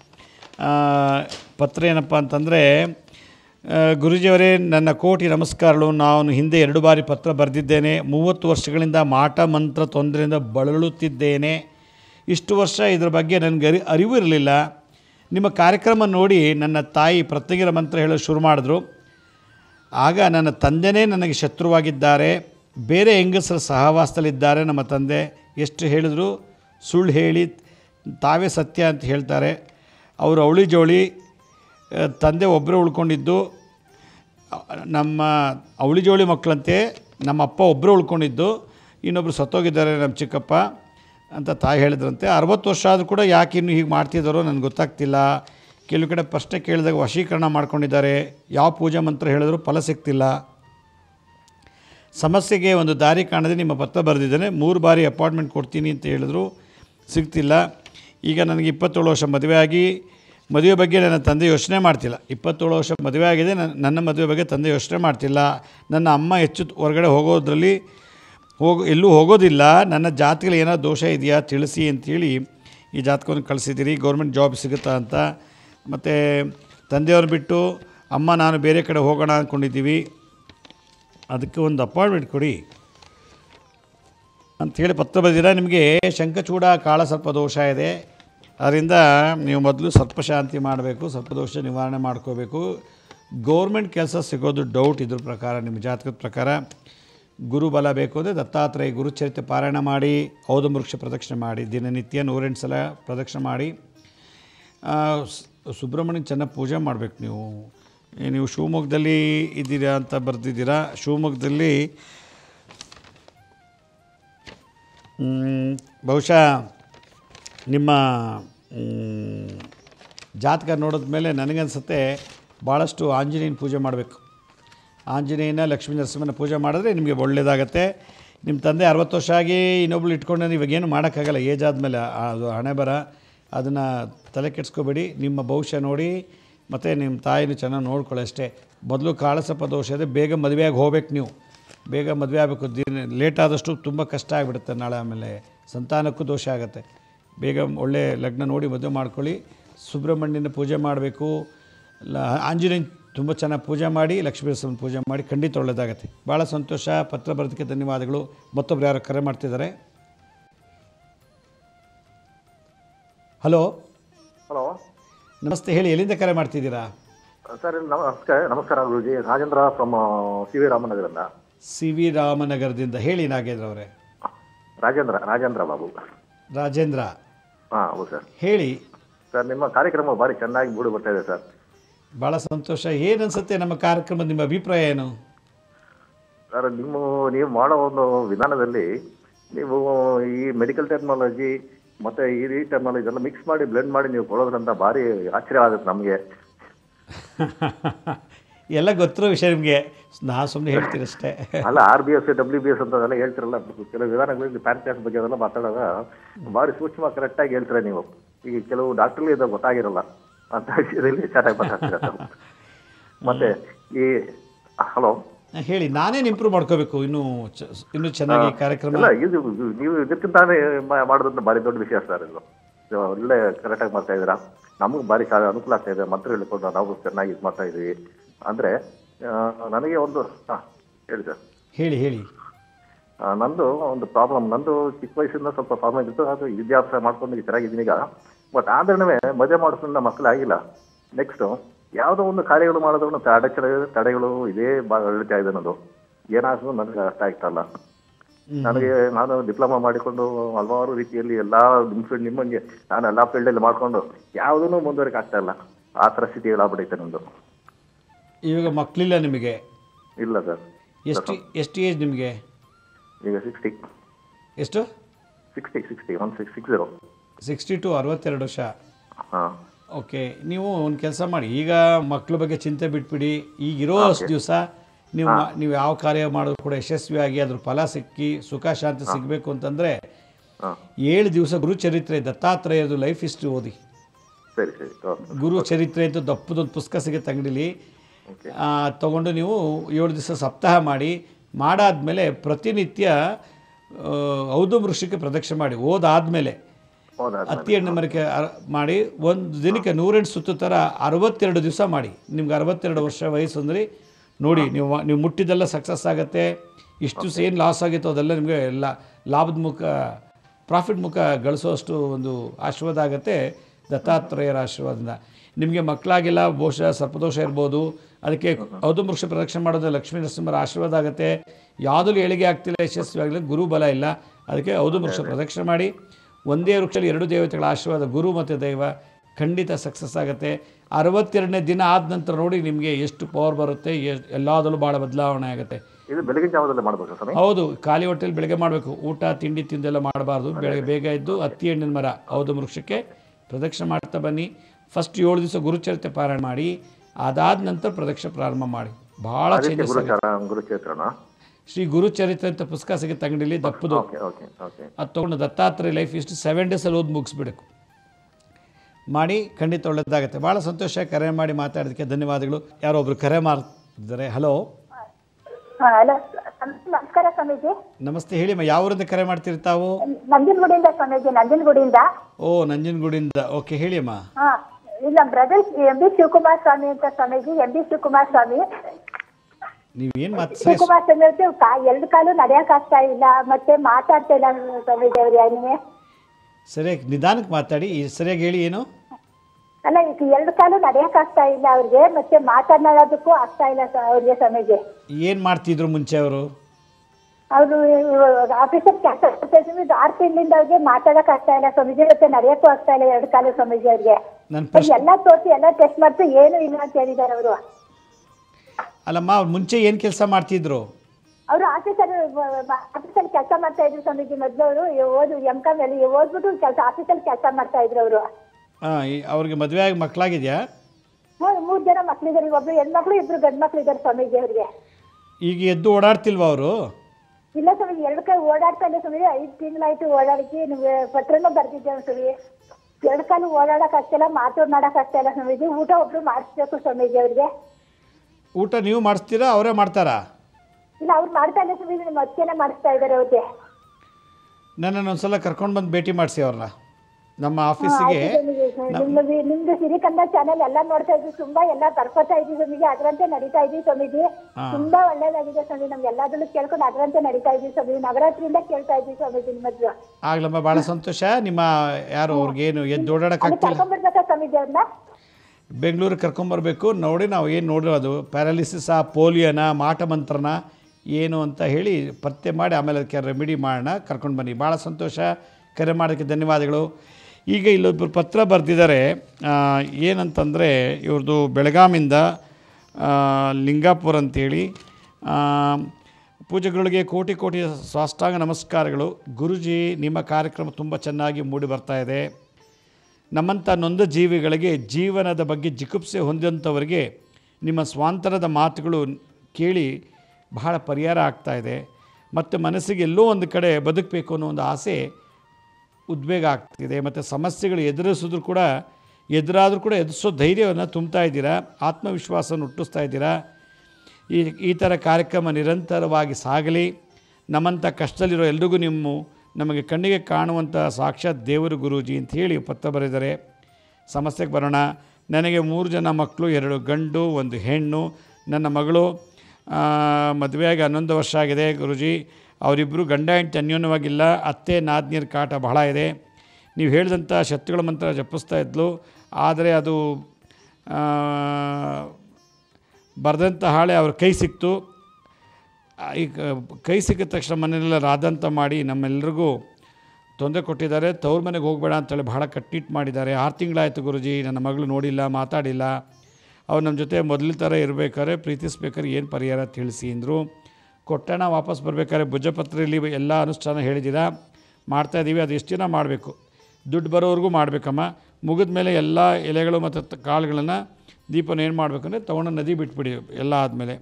ಪತ್ರ ಏನಪ್ಪ ಅಂತಂದರೆ, ಗುರುಜಿಯವರೇ, ನನ್ನ ಕೋಟಿ ನಮಸ್ಕಾರಗಳು. ನಾನು ಹಿಂದೆ 2 ಬಾರಿ ಪತ್ರ ಬರೆದಿದ್ದೇನೆ. 30 ವರ್ಷಗಳಿಂದ ಮಾಟ ಮಂತ್ರ ತೊಂದರೆಯಿಂದ ಬಳಲುತ್ತಿದ್ದೇನೆ. ಇಷ್ಟು ವರ್ಷ ಇದರ ಬಗ್ಗೆ ನನಗೆ ಅರಿವು ಇರಲಿಲ್ಲ. ನಿಮ್ಮ ಕಾರ್ಯಕ್ರಮ ನೋಡಿ ನನ್ನ ತಾಯಿ ಪ್ರತ್ಯಂಗಿರ ಮಂತ್ರ ಹೇಳಲು ಶುರು ಮಾಡಿದ್ರು. ಆಗ ನನ್ನ ತಂದೆಯೇ ನನಗೆ ಶತ್ರುವಾಗಿದ್ದಾರೆ. ಬೇರೆ ಹೆಂಗಸರ ಸಹವಾಸದಲ್ಲಿದ್ದಾರೆ. ನಮ್ಮ ತಂದೆ ಎಷ್ಟು ಹೇಳಿದ್ರು ಸುಳ್ಳು ಹೇಳಿ ತಾವೇ ಸತ್ಯ ಅಂತ ಹೇಳ್ತಾರೆ. ಅವರು ಅವಳಿ ಜೋಳಿ. ತಂದೆ ಒಬ್ಬರೇ ಉಳ್ಕೊಂಡಿದ್ದು. ನಮ್ಮ ಅವಳಿ ಜೋಳಿ ಮಕ್ಕಳಂತೆ. ನಮ್ಮ ಅಪ್ಪ ಒಬ್ಬರೇ ಉಳ್ಕೊಂಡಿದ್ದು, ಇನ್ನೊಬ್ಬರು ಸತ್ತೋಗಿದ್ದಾರೆ ನಮ್ಮ ಚಿಕ್ಕಪ್ಪ ಅಂತ ತಾಯಿ ಹೇಳಿದ್ರಂತೆ. 60 ವರ್ಷ ಆದರೂ ಕೂಡ ಯಾಕೆ ಇನ್ನೂ ಹೀಗೆ ಮಾಡ್ತಿದ್ದಾರೋ ನನಗೆ ಗೊತ್ತಾಗ್ತಿಲ್ಲ. ಕೆಲವು ಕಡೆ ಪ್ರಶ್ನೆ ಕೇಳಿದಾಗ ವಶೀಕರಣ ಮಾಡ್ಕೊಂಡಿದ್ದಾರೆ. ಯಾವ ಪೂಜಾ ಮಂತ್ರ ಹೇಳಿದ್ರು ಫಲ ಸಿಗ್ತಿಲ್ಲ. ಸಮಸ್ಯೆಗೆ ಒಂದು ದಾರಿ ಕಾಣದೆ ನಿಮ್ಮ ಪತ್ರ ಬರೆದಿದ್ದೇನೆ. 3 ಬಾರಿ ಅಪಾಯಿಂಟ್ಮೆಂಟ್ ಕೊಡ್ತೀನಿ ಅಂತ ಹೇಳಿದ್ರು, ಸಿಗ್ತಿಲ್ಲ. ಈಗ ನನಗೆ 27 ವರ್ಷ ಮದುವೆ ಆಗಿ, ಮದುವೆ ಬಗ್ಗೆ ನನ್ನ ತಂದೆ ಯೋಚನೆ ಮಾಡ್ತಿಲ್ಲ. 27 ವರ್ಷ ಮದುವೆ ಆಗಿದೆ, ನನ್ನ ಮದುವೆ ಬಗ್ಗೆ ತಂದೆ ಯೋಚನೆ ಮಾಡ್ತಿಲ್ಲ. ನನ್ನ ಅಮ್ಮ ಹೆಚ್ಚು ಹೊರಗಡೆ ಹೋಗೋದ್ರಲ್ಲಿ ಎಲ್ಲೂ ಹೋಗೋದಿಲ್ಲ. ನನ್ನ ಜಾತಕದಲ್ಲಿ ಏನೋ ದೋಷ ಇದೆಯಾ ತಿಳಿಸಿ ಅಂಥೇಳಿ ಈ ಜಾತಕವನ್ನು ಕಳಿಸಿದ್ದೀರಿ. ಗೌರ್ಮೆಂಟ್ ಜಾಬ್ ಸಿಗುತ್ತಾ ಅಂತ. ಮತ್ತು ತಂದೆಯವ್ರು ಬಿಟ್ಟು ಅಮ್ಮ ನಾನು ಬೇರೆ ಕಡೆ ಹೋಗೋಣ ಅಂದ್ಕೊಂಡಿದ್ದೀವಿ, ಅದಕ್ಕೆ ಒಂದು ಅಪಾಯಿಂಟ್ಮೆಂಟ್ ಕೊಡಿ ಅಂಥೇಳಿ ಪತ್ರ ಬರೆದಿರ. ನಿಮಗೆ ಶಂಖಚೂಡ ಕಾಳಸರ್ಪ ದೋಷ ಇದೆ. ಅದರಿಂದ ನೀವು ಮೊದಲು ಸರ್ಪಶಾಂತಿ ಮಾಡಬೇಕು, ಸರ್ಪದೋಷ ನಿವಾರಣೆ ಮಾಡ್ಕೋಬೇಕು. ಗೌರ್ಮೆಂಟ್ ಕೆಲಸ ಸಿಗೋದು ಡೌಟ್. ಇದ್ರ ಪ್ರಕಾರ, ನಿಮ್ಮ ಜಾತಕದ ಪ್ರಕಾರ ಗುರುಬಲ ಬೇಕು ಅಂದರೆ ದತ್ತಾತ್ರೇಯ ಗುರುಚರಿತ್ರೆ ಪಾರಾಯಣ ಮಾಡಿ, ಔದಂ ವೃಕ್ಷ ಪ್ರದಕ್ಷಿಣೆ ಮಾಡಿ, ದಿನನಿತ್ಯ 108 ಸಲ ಪ್ರದಕ್ಷಿಣೆ ಮಾಡಿ, ಸುಬ್ರಹ್ಮಣ್ಯನ ಚೆನ್ನಾಗಿ ಪೂಜೆ ಮಾಡಬೇಕು. ನೀವು ಶಿವಮೊಗ್ಗದಲ್ಲಿ ಇದ್ದೀರಾ ಅಂತ ಬರೆದಿದ್ದೀರಾ. ಶಿವಮೊಗ್ಗದಲ್ಲಿ ಬಹುಶಃ ನಿಮ್ಮ ಜಾತಕ ನೋಡಿದ ಮೇಲೆ ನನಗನ್ಸುತ್ತೆ ಭಾಳಷ್ಟು ಆಂಜನೇಯನ ಪೂಜೆ ಮಾಡಬೇಕು. ಆಂಜನೇಯನ, ಲಕ್ಷ್ಮೀ ನರಸಿಂಹನ ಪೂಜೆ ಮಾಡಿದ್ರೆ ನಿಮಗೆ ಒಳ್ಳೆಯದಾಗತ್ತೆ. ನಿಮ್ಮ ತಂದೆ 60 ವರ್ಷ ಆಗಿ ಇನ್ನೊಬ್ಳು ಇಟ್ಕೊಂಡು ಇವಾಗೇನು ಮಾಡೋಕ್ಕಾಗಲ್ಲ. ಏಜ್ ಆದಮೇಲೆ ಅದು ಹಣೆ ಬರ. ಅದನ್ನು ತಲೆ ಕೆಡಿಸ್ಕೋಬೇಡಿ. ನಿಮ್ಮ ಭವಿಷ್ಯ ನೋಡಿ ಮತ್ತು ನಿಮ್ಮ ತಾಯಿನೂ ಚೆನ್ನಾಗಿ ನೋಡ್ಕೊಳ್ಳಿ ಅಷ್ಟೇ. ಮೊದಲು ಕಾಳಸರ್ಪ ದೋಷ ಇದೆ. ಬೇಗ ಮದುವೆಯಾಗಿ ಹೋಗ್ಬೇಕು. ನೀವು ಬೇಗ ಮದುವೆ ಆಗಬೇಕು. ಲೇಟ್ ಆದಷ್ಟು ತುಂಬ ಕಷ್ಟ ಆಗಿಬಿಡುತ್ತೆ ನಾಳೆ. ಆಮೇಲೆ ಸಂತಾನಕ್ಕೂ ದೋಷ ಆಗುತ್ತೆ. ಬೇಗ ಒಳ್ಳೆ ಲಗ್ನ ನೋಡಿ ಮದುವೆ ಮಾಡ್ಕೊಳ್ಳಿ. ಸುಬ್ರಹ್ಮಣ್ಯನ ಪೂಜೆ ಮಾಡಬೇಕು. ಆಂಜನೇಯನ ತುಂಬ ಚೆನ್ನಾಗಿ ಪೂಜೆ ಮಾಡಿ, ಲಕ್ಷ್ಮೀ ನರಸಿಂಹನ ಪೂಜೆ ಮಾಡಿ, ಖಂಡಿತ ಒಳ್ಳೆಯದಾಗತ್ತೆ. ಭಾಳ ಸಂತೋಷ. ಪತ್ರ ಬರೋದಕ್ಕೆ ಧನ್ಯವಾದಗಳು. ಮತ್ತೊಬ್ರು ಯಾರು ಕರೆ ಮಾಡ್ತಿದ್ದಾರೆ. ಹಲೋ ಹಲೋ, ನಮಸ್ತೆ, ಹೇಳಿ, ಎಲ್ಲಿಂದ ಕರೆ ಮಾಡ್ತಿದ್ದೀರಾ? ಸರ್ ನಮಸ್ಕಾರ Guruji. Rajendra from C V ರಾಮನಗರದಿಂದ. ಸಿ ವಿ ರಾಮನಗರದಿಂದ. ಹೇಳಿ ನಾಗೇಂದ್ರ ಅವರೇ. ರಾಜೇಂದ್ರ ಬಾಬು. ರಾಜೇಂದ್ರ, ಹಾಂ ಹೌದು ಸರ್. ಹೇಳಿ ಸರ್, ನಿಮ್ಮ ಕಾರ್ಯಕ್ರಮ ಭಾರಿ ಚೆನ್ನಾಗಿ ಮೂಡಿ ಬರ್ತಾ ಇದೆ ಸರ್. ಭಾಳ ಸಂತೋಷ. ಏನು ಅನಿಸುತ್ತೆ ನಮ್ಮ ಕಾರ್ಯಕ್ರಮ? ನಿಮ್ಮ ಅಭಿಪ್ರಾಯ ಏನು? ಸರ್, ನೀವು ಮಾಡೋ ಒಂದು ವಿಧಾನದಲ್ಲಿ ನೀವು ಈ ಮೆಡಿಕಲ್ ಟೆಕ್ನಾಲಜಿ ಮತ್ತು ಈ ಟೆಕ್ನಾಲಜಿ ಎಲ್ಲ ಮಿಕ್ಸ್ ಮಾಡಿ ಬ್ಲೆಂಡ್ ಮಾಡಿ ನೀವು ಕೊಡೋದ್ರಿಂದ ಭಾರಿ ಆಶ್ಚರ್ಯ ಆಗುತ್ತೆ ನಮಗೆ. ಎಲ್ಲ ಗೊತ್ತಿರೋ ವಿಷಯ ನಿಮಗೆ, ನಾನು ಸುಮ್ಮನೆ ಹೇಳ್ತೀನಿ ಅಷ್ಟೇ. ಅಲ್ಲ, RBS WBS ಅಂತೆಲ್ಲ ಹೇಳ್ತಿರಲ್ಲ, ಕೆಲವು ವಿಧಾನಗಳಲ್ಲಿ ಪ್ಯಾನ್ಕ್ರಿಯಾಸ್ ಬಗ್ಗೆ ಅದೆಲ್ಲ ಮಾತಾಡೋದ ಭಾರಿ ಸೂಕ್ಷ್ಮ ಕರೆಕ್ಟಾಗಿ ಹೇಳ್ತೀರ ನೀವು. ಈಗ ಕೆಲವು ಡಾಕ್ಟ್ರಲ್ಲಿ ಇದು ಗೊತ್ತಾಗಿರಲ್ಲ ಅಂತ ವಿಷಯದಲ್ಲಿ ಚೆನ್ನಾಗಿ ಮಾತಾಡ್ತೀರ ಸರ್. ಮತ್ತೆ ಈ ಹಲೋ ಹೇಳಿ, ನಾನೇನು ಇಂಪ್ರೂವ್ ಮಾಡ್ಕೋಬೇಕು ಇನ್ನೂ ಚೆನ್ನಾಗಿ ಕಾರ್ಯಕ್ರಮ? ಇಲ್ಲ, ಇದು ನೀವು ಇದಕ್ಕಿಂತ ಮಾಡೋದ್ರಿಂದ ಭಾರಿ ದೊಡ್ಡ ವಿಷಯ ಸರ್. ಇದು ಒಳ್ಳೆ ಕರೆಕ್ಟಾಗಿ ಮಾಡ್ತಾ ಇದ್ದೀರಾ. ನಮಗೆ ಭಾರಿ ಅನುಕೂಲ ಆಗ್ತಾ ಇದೆ. ಮಂತ್ರ ಹೇಳಿಕೊಂಡು ನಾವು ಚೆನ್ನಾಗಿ ಇದು ಮಾಡ್ತಾ ಇದ್ದೀವಿ. ಅಂದರೆ ನನಗೆ ಒಂದು ಹೇಳಿ ಸರ್. ಹೇಳಿ. ನಂದು ಒಂದು ಪ್ರಾಬ್ಲಮ್. ನಂದು ಚಿಕ್ಕ ವಯಸ್ಸಿಂದ ಸ್ವಲ್ಪ ಪ್ರಾಬ್ಲಮ್ ಇತ್ತು. ಅದು ವಿದ್ಯಾಭ್ಯಾಸ ಮಾಡ್ಕೊಂಡು ಚೆನ್ನಾಗಿದ್ದೀನಿ ಈಗ. ಬಟ್ ಆದ್ರೂ ಮದುವೆ ಮಾಡಿಸೋದ್ರಿಂದ ಮಕ್ಕಳು ಆಗಿಲ್ಲ. ನೆಕ್ಸ್ಟು ಯಾವುದೋ ಒಂದು ಕಾರ್ಯಗಳು ಮಾಡೋದನ್ನು ತಡೆಗಳು ಇದೇ ಹೇಳ್ತಾ ಇದೆ. ನನ್ನದು ಏನಾದರೂ ನನಗೆ ಅರ್ಥ ಆಗ್ತಾಯಿಲ್ಲ. ನಾನು ಡಿಪ್ಲೊಮಾ ಮಾಡಿಕೊಂಡು ಹಲವಾರು ರೀತಿಯಲ್ಲಿ ಎಲ್ಲ ನಿಮ್ಮಂಗೆ ನಾನು ಎಲ್ಲ ಫೀಲ್ಡಲ್ಲಿ ಮಾಡಿಕೊಂಡು ಯಾವುದೂ ಮುಂದುವರಿಕೆ ಆಗ್ತಾ ಇಲ್ಲ. ಆ ಥರ ಸ್ಥಿತಿಗಳಾಗ್ಬಿಟ್ಟೈತೆ ನಂದು. ಇವಾಗ ಮಕ್ಕಳಿಲ್ಲ ನಿಮಗೆ? ಇಲ್ಲ ಸರ್. ಎಷ್ಟು ಏಜ್ ನಿಮಗೆ? ಈಗ 60. ಎಷ್ಟು? 60 62, 62 ವರ್ಷ. ಹಾಂ. ಓಕೆ, ನೀವು ಒಂದು ಕೆಲಸ ಮಾಡಿ. ಈಗ ಮಕ್ಕಳ ಬಗ್ಗೆ ಚಿಂತೆ ಬಿಟ್ಬಿಡಿ. ಈಗಿರೋ ಅಷ್ಟು ದಿವಸ ನೀವು ಯಾವ ಕಾರ್ಯ ಮಾಡೋದು ಕೂಡ ಯಶಸ್ವಿಯಾಗಿ ಅದ್ರ ಫಲ ಸಿಕ್ಕಿ ಸುಖ ಶಾಂತಿ ಸಿಗಬೇಕು ಅಂತಂದರೆ 7 ದಿವಸ ಗುರುಚರಿತ್ರೆ ದತ್ತಾತ್ರೇಯದು ಲೈಫ್ ಹಿಸ್ಟ್ರಿ ಓದಿ. ಸರಿ. ಗುರು ಚರಿತ್ರೆ ಅಂತ ದಪ್ಪದೊಂದು ಪುಸ್ತಕ ಸಿಗುತ್ತೆ ಅಂಗಡಿಲಿ. ತೊಗೊಂಡು ನೀವು 7 ದಿವಸ ಸಪ್ತಾಹ ಮಾಡಾದ್ಮೇಲೆ ಪ್ರತಿನಿತ್ಯ ಔದು ವೃಕ್ಷಕ್ಕೆ ಪ್ರದಕ್ಷಿಣೆ ಮಾಡಿ. ಓದಾದ್ಮೇಲೆ ಹತ್ತಿ ಎಣ್ಣೆ ಮರಕ್ಕೆ ಮಾಡಿ ಒಂದು ದಿನಕ್ಕೆ 108 ಸುತ್ತು ಥರ 62 ದಿವಸ ಮಾಡಿ. ನಿಮ್ಗೆ 62 ವರ್ಷ ವಯಸ್ಸು ಅಂದರೆ ನೋಡಿ, ನೀವು ಮುಟ್ಟಿದ್ದೆಲ್ಲ ಸಕ್ಸಸ್ ಆಗುತ್ತೆ. ಇಷ್ಟು ದಿವಸ ಏನು ಲಾಸ್ ಆಗಿತ್ತೋ ಅದೆಲ್ಲ ನಿಮಗೆ ಎಲ್ಲ ಲಾಭದ ಮುಖ, ಪ್ರಾಫಿಟ್ ಮುಖ ಗಳಿಸೋಷ್ಟು ಒಂದು ಆಶೀರ್ವಾದ ಆಗುತ್ತೆ ದತ್ತಾತ್ರೇಯರ ಆಶೀರ್ವಾದದಿಂದ. ನಿಮಗೆ ಮಕ್ಕಳಾಗಿಲ್ಲ, ಬಹುಶಃ ಸರ್ಪದೋಷ ಇರ್ಬೋದು. ಅದಕ್ಕೆ ಔದು ವೃಕ್ಷ ಪ್ರದಕ್ಷಿಣೆ ಮಾಡೋದು ಲಕ್ಷ್ಮೀ ನರಸಿಂಹರ ಆಶೀರ್ವಾದ ಆಗುತ್ತೆ. ಯಾವುದೂ ಏಳಿಗೆ ಆಗ್ತಿಲ್ಲ, ಯಶಸ್ವಿ ಆಗಲಿಲ್ಲ, ಗುರು ಬಲ ಇಲ್ಲ. ಅದಕ್ಕೆ ಔದು ವೃಕ್ಷ ಪ್ರದಕ್ಷಿಣೆ ಮಾಡಿ. ಒಂದೇ ವೃಕ್ಷದಲ್ಲಿ 2 ದೇವತೆಗಳ ಆಶೀರ್ವಾದ, ಗುರು ಮತ್ತು ದೈವ, ಖಂಡಿತ ಸಕ್ಸಸ್ ಆಗುತ್ತೆ. 62ನೇ ದಿನ ಆದ ನಂತರ ನೋಡಿ ನಿಮಗೆ ಎಷ್ಟು ಪವರ್ ಬರುತ್ತೆ. ಎಲ್ಲದರಲ್ಲೂ ಭಾಳ ಬದಲಾವಣೆ ಆಗುತ್ತೆ. ಇದು ಬೆಳಗಿನ ಜಾವದಲ್ಲೇ ಮಾಡಬೇಕು ಸರ್? ಹೌದು, ಖಾಲಿ ಹೊಟ್ಟೆಲಿ ಬೆಳಗ್ಗೆ ಮಾಡಬೇಕು. ಊಟ ತಿಂಡಿ ತಿಂದೆಲ್ಲ ಮಾಡಬಾರ್ದು. ಬೆಳಗ್ಗೆ ಬೇಗ ಎದ್ದು ಹತ್ತಿ ಹಣ್ಣಿನ ಮರ ಔದು ವೃಕ್ಷಕ್ಕೆ ಪ್ರದಕ್ಷಿಣೆ ಮಾಡ್ತಾ ಬನ್ನಿ. ಫಸ್ಟ್ 7 ದಿವಸ ಗುರುಚರಿತ್ರೆ ಪಾರಾಯಣ ಮಾಡಿ, ಅದಾದ ನಂತರ ಪ್ರದಕ್ಷಿಣೆ ಪ್ರಾರಂಭ ಮಾಡಿ. ಭಾಳ ಚೇಂಜಸ್ ಗುರುಚರಿತ್ರನ ಶ್ರೀ ಗುರುಚರಿತ್ರೆ ಅಂತ ಪುಸ್ತಕ ಸಿಗುತ್ತೆ ಅಂಗಡಿಲಿ, ದಪ್ಪದು. ಅದು ತೊಗೊಂಡು ದತ್ತಾತ್ರೇಯ ಲೈಫ್ ಹಿಸ್ಟ್ರಿ 7 ಡೇಸಲ್ಲಿ ಓದಿ ಮುಗಿಸ್ಬಿಡಬೇಕು ಮಾಡಿ. ಖಂಡಿತ ಒಳ್ಳೆಯದಾಗುತ್ತೆ. ಭಾಳ ಸಂತೋಷ. ಕರೆ ಮಾಡಿ ಮಾತಾಡೋದಕ್ಕೆ ಧನ್ಯವಾದಗಳು. ಯಾರೋ ಒಬ್ರು ಕರೆ ಮಾಡ್ತಿದ್ದಾರೆ. ಹಲೋ. ಹಲೋ, ನಮಸ್ಕಾರ ಸ್ವಾಮೀಜಿ. ನಮಸ್ತೆ, ಹೇಳಿಮ್ಮ. ಯಾವ ಊರಿಂದ ಕರೆ ಮಾಡ್ತಿರ್ತಾವು? ನಂಜನಗೂಡಿಂದ ಸ್ವಾಮೀಜಿ, ನಂಜನಗೂಡಿಂದ. ಓ, ನಂಜನಗೂಡಿಂದ. ಓಕೆ, ಹೇಳಿಮ್ಮ. ಇಲ್ಲ, ಬ್ರದರ್ MB ಶಿವಕುಮಾರ್ ಸ್ವಾಮಿ ಅಂತ ಸ್ವಾಮೀಜಿ. MB ಶಿವಕುಮಾರ್ ಸ್ವಾಮಿ. ನೀವೇನು ಶಿವಕುಮಾರ್ ಸ್ವಾಮಿ ಅವ್ರು 2 ಕಾಲು ನಡೆಯಕ್ ಆಗ್ತಾ ಇಲ್ಲ, ಮತ್ತೆ ಮಾತಾಡ್ತಾ ಇಲ್ಲ ಸ್ವಾಮೀಜಿ. ಅವ್ರಿಗೆ ನಿಮಗೆ ಸರಿಯಾಗಿ ನಿಧಾನಕ್ಕೆ ಮಾತಾಡಿ. ಸರಿಯಾಗಿ ಹೇಳಿ. ಏನು? ಅಲ್ಲ, ಈಗ 2 ಕಾಲು ನಡೆಯಕ್ ಆಗ್ತಾ ಇಲ್ಲ ಅವ್ರಿಗೆ, ಮತ್ತೆ ಮಾತನಾಡೋದಕ್ಕೂ ಆಗ್ತಾ ಇಲ್ಲ ಅವ್ರಿಗೆ ಸ್ವಾಮೀಜಿ. ಏನು ಮಾಡ್ತಿದ್ರು ಮುಂಚೆ ಅವರು? ಅವರು ಆಫೀಸಲ್ಲಿ ಕೆಲಸ ಮಾಡ್ತಾ ಇದ್ರು. 6 ತಿಂಗಳಿಂದ ಅವ್ರಿಗೆ ಮಾತಾಡಕ್ ಆಗ್ತಾ ಇಲ್ಲ ಸ್ವಾಮೀಜಿ, ಮತ್ತೆ ನಡೆಯಕ್ಕೂ ಆಗ್ತಾ ಇಲ್ಲ 2 ಕಾಲು ಸ್ವಾಮೀಜಿ ಅವ್ರಿಗೆ. ಎಲ್ಲ ತೋರಿಸಿ ಎಲ್ಲ ಟೆಸ್ಟ್ ಮಾಡ್ತು, ಏನು ಇಲ್ಲ ಅಂತ ಹೇಳಿದ್ದಾರೆ ಅವರು. ಅಲ್ಲಮ್ಮ, ಅವ್ರು ಮುಂಚೆ ಏನು ಕೆಲಸ ಮಾಡ್ತಿದ್ರು? ಅವರು ಆಫೀಸಲ್ಲಿ ಕೆಲಸ ಮಾಡ್ತಾ ಇದ್ರು ಸ್ವಾಮೀಜಿ. ಮೊದಲು ಅವರು M.Com ಓದ್ಬಿಟ್ಟು ಆಫೀಸಲ್ಲಿ ಕೆಲಸ ಮಾಡ್ತಾ ಇದ್ರು ಅವರು. ಅವ್ರಿಗೆ ಮದುವೆ ಆಗಿ ಮಕ್ಕಳಾಗಿದೆಯಾ? 3 ಜನ ಮಕ್ಕಳಿದ್ದಾರೆ. ಒಬ್ರು ಹೆಣ್ಮಕ್ಳು, 2 ಗಂಡು ಮಕ್ಳು ಇದ್ದಾರೆ ಸ್ವಾಮೀಜಿ ಅವ್ರಿಗೆ. ಈಗ ಎದ್ದು ಓಡಾಡ್ತಿಲ್ವಾ ಅವರು? ಇಲ್ಲ ಸ್ವಾಮೀಜಿ, 2 ಕಾಲು ಓಡಾಡ್ತಾ ಇಲ್ಲ ಸ್ವಾಮೀಜಿ. 5 ತಿಂಗಳಾಯ್ತು ಓಡಾಡಿಸಿ. ನಿಮ್ಗೆ ಪತ್ರನೂ ಬರ್ತಿದ್ದೇವೆ ಸ್ವಾಮಿ. 2 ಕಾಲು ಓಡಾಡಕ್ ಆಗ್ತಿಲ್ಲ, ಮಾತಾಡಕ್ ಆಗ್ತಾ ಇಲ್ಲ ಸ್ವಾಮೀಜಿ. ಊಟ ಒಬ್ರು ಮಾಡಿಸ್ಬೇಕು ಸ್ವಾಮೀಜಿ ಅವ್ರಿಗೆ. ಊಟ ನೀವು ಮಾಡಿಸ್ತೀರಾ, ಅವರೇ ಮಾಡ್ತಾರಾ? ಇಲ್ಲ, ಅವ್ರು ಮಾಡ್ತಾ ಇಲ್ಲ ಸ್ವಾಮೀಜಿ, ನಿಮ್ಮ ಅತ್ತೆನೇ ಮಾಡಿಸ್ತಾ ಇದ್ದಾರೆ ಅವ್ರಿಗೆ. ನನ್ನನ್ನು ಒಂದ್ಸಲ ಕರ್ಕೊಂಡು ಬಂದು ಭೇಟಿ ಮಾಡಿಸಿ ಅವ್ರನ್ನ. ನಮ್ಮ ಆಫೀಸಿಗೆ ನಿಮ್ದು ಸಿರಿಕಂದ ಚಾನೆಲ್ ಎಲ್ಲ ನೋಡ್ತಾ ಇದ್ವಿ, ತುಂಬಾ ಎಲ್ಲ ಬರ್ಕೋತಾ ಇದ್ವಿ ಸ್ವಾಮೀಜಿ, ಅದರಂತೆ ನಡೀತಾ ಇದ್ವಿ ಸ್ವಾಮೀಜಿ. ತುಂಬಾ ಒಳ್ಳೇದಾಗಿದೆ ಸ್ವಾಮಿ, ನಮ್ಗೆ ಎಲ್ಲಾದ್ರೂ ಕೇಳ್ಕೊಂಡು ಅದರಂತೆ ನಡೀತಾ ಇದ್ವಿ ಸ್ವಾಮಿ. ನವರಾತ್ರಿಯಿಂದ ಕೇಳ್ತಾ ಇದ್ವಿ ಸ್ವಾಮೀಜಿ ನಿಮ್ಮದು. ಆಗ್ಲಮ್ಮ, ಭಾಳ ಸಂತೋಷ. ನಿಮ್ಮ ಯಾರು ಅವ್ರಿಗೇನು ಎದ್ದು ಓಡಾಡಕ್ಕಾಗ್ತಿಲ್ಲ, ಕರ್ಕೊಂಡ್ಬಿಡ್ಬೇಕಾ ಸ್ವಾಮೀಜಿ ಅವ್ರನ್ನ? ಬೆಂಗಳೂರಿಗೆ ಕರ್ಕೊಂಬರ್ಬೇಕು. ನೋಡಿ ನಾವು ಏನು ನೋಡೋದು ಪ್ಯಾರಾಲಿಸಿಸಾ, ಪೋಲಿಯೋನ, ಮಾಟ ಮಂತ್ರನ ಏನು ಅಂತ ಹೇಳಿ ಪತ್ತೆ ಮಾಡಿ ಆಮೇಲೆ ಅದಕ್ಕೆ ರೆಮಿಡಿ ಮಾಡೋಣ. ಕರ್ಕೊಂಡು ಬನ್ನಿ. ಭಾಳ ಸಂತೋಷ. ಕರೆ ಮಾಡೋಕ್ಕೆ ಧನ್ಯವಾದಗಳು. ಈಗ ಇಲ್ಲೊಬ್ಬರು ಪತ್ರ ಬರೆದಿದ್ದಾರೆ. ಏನಂತಂದರೆ ಇವ್ರದ್ದು ಬೆಳಗಾಮಿಂದ ಲಿಂಗಾಪುರ ಅಂತೇಳಿ. ಪೂಜೆಗಳಿಗೆ ಕೋಟಿ ಕೋಟಿ ಸಾಷ್ಟಾಂಗ ನಮಸ್ಕಾರಗಳು ಗುರುಜಿ. ನಿಮ್ಮ ಕಾರ್ಯಕ್ರಮ ತುಂಬ ಚೆನ್ನಾಗಿ ಮೂಡಿ ಬರ್ತಾ ಇದೆ. ನಮ್ಮಂಥ ನೊಂದ ಜೀವಿಗಳಿಗೆ, ಜೀವನದ ಬಗ್ಗೆ ಜಿಗುಪ್ಸೆ ಹೊಂದಿದಂಥವರಿಗೆ ನಿಮ್ಮ ಸ್ವಾಂತರದ ಮಾತುಗಳು ಕೇಳಿ ಬಹಳ ಪರಿಹಾರ ಆಗ್ತಾಯಿದೆ. ಮತ್ತು ಮನಸ್ಸಿಗೆ ಎಲ್ಲೋ ಒಂದು ಕಡೆ ಬದುಕಬೇಕು ಅನ್ನೋ ಒಂದು ಆಸೆ, ಉದ್ವೇಗ ಆಗ್ತಿದೆ. ಮತ್ತು ಸಮಸ್ಯೆಗಳು ಎದುರಿಸಿದ್ರು ಕೂಡ ಎದುರಿಸೋ ಧೈರ್ಯವನ್ನು ತುಂಬ್ತಾ ಇದ್ದೀರಾ, ಆತ್ಮವಿಶ್ವಾಸವನ್ನು ಹುಟ್ಟಿಸ್ತಾ ಇದ್ದೀರಾ. ಈ ಥರ ಕಾರ್ಯಕ್ರಮ ನಿರಂತರವಾಗಿ ಸಾಗಲಿ. ನಮ್ಮಂಥ ಕಷ್ಟದಲ್ಲಿರೋ ಎಲ್ರಿಗೂ ನಮಗೆ ಕಣ್ಣಿಗೆ ಕಾಣುವಂಥ ಸಾಕ್ಷಾತ್ ದೇವರು ಗುರೂಜಿ ಅಂತ ಹೇಳಿ ಪತ್ರ ಬರೆದರೆ. ಸಮಸ್ಯೆಗೆ ಬರೋಣ. ನನಗೆ 3 ಜನ ಮಕ್ಕಳು, 2 ಗಂಡು 1 ಹೆಣ್ಣು. ನನ್ನ ಮಗಳು ಮದುವೆಯಾಗಿ 11 ವರ್ಷ ಆಗಿದೆ ಗುರೂಜಿ. ಅವರಿಬ್ಬರು ಗಂಡ ಹೆಂಡತಿ ಅನ್ಯೋನ್ಯವಾಗಿಲ್ಲ. ಅತ್ತೆ ನಾದ್ನಿಯರ ಕಾಟ ಬಹಳ ಇದೆ. ನೀವು ಹೇಳಿದಂಥ ಶಕ್ತಿಗಳ ಮಂತ್ರ ಜಪಿಸ್ತಾ ಇದ್ಲು, ಆದರೆ ಅದು ಬರೆದಂಥ ಹಾಳೆ ಅವ್ರ ಕೈ ಸಿಕ್ತು. ಈಗ ಕೈ ಸಿಕ್ಕಿದ ತಕ್ಷಣ ಮನೆಯೆಲ್ಲ ರಾದಂತ ಮಾಡಿ ನಮ್ಮೆಲ್ಲರಿಗೂ ತೊಂದರೆ ಕೊಟ್ಟಿದ್ದಾರೆ. ತವ್ರ ಮನೆಗೆ ಹೋಗಬೇಡ ಅಂತೇಳಿ ಭಾಳ ಕಟ್ಟಿಟ್ಟು ಮಾಡಿದ್ದಾರೆ. 6 ತಿಂಗಳಾಯಿತು ಗುರುಜಿ, ನನ್ನ ಮಗಳು ನೋಡಿಲ್ಲ, ಮಾತಾಡಿಲ್ಲ. ಅವ್ರು ನಮ್ಮ ಜೊತೆ ಮೊದಲ ಥರ ಇರಬೇಕಾದ್ರೆ, ಪ್ರೀತಿಸ್ಬೇಕಾದ್ರೆ ಏನು ಪರಿಹಾರ ತಿಳಿಸಿ ಅಂದರು. ಕೊಟ್ಟಣ ವಾಪಸ್ ಬರಬೇಕಾದ್ರೆ ಭುಜಪತ್ರೆಯಲ್ಲಿ ಎಲ್ಲ ಅನುಷ್ಠಾನ ಹೇಳಿದ್ದೀರಾ, ಮಾಡ್ತಾಯಿದ್ದೀವಿ. ಅದು ಎಷ್ಟು ದಿನ ಮಾಡಬೇಕು? ದುಡ್ಡು ಬರೋವರೆಗೂ ಮಾಡಬೇಕಮ್ಮ. ಮುಗಿದ ಮೇಲೆ ಎಲ್ಲ ಎಲೆಗಳು ಮತ್ತು ಕಾಳುಗಳನ್ನು ದೀಪನ ಏನು ಮಾಡಬೇಕಂದ್ರೆ ತೊಗೊಂಡು ನದಿ ಬಿಟ್ಬಿಡಿ ಎಲ್ಲ ಆದಮೇಲೆ.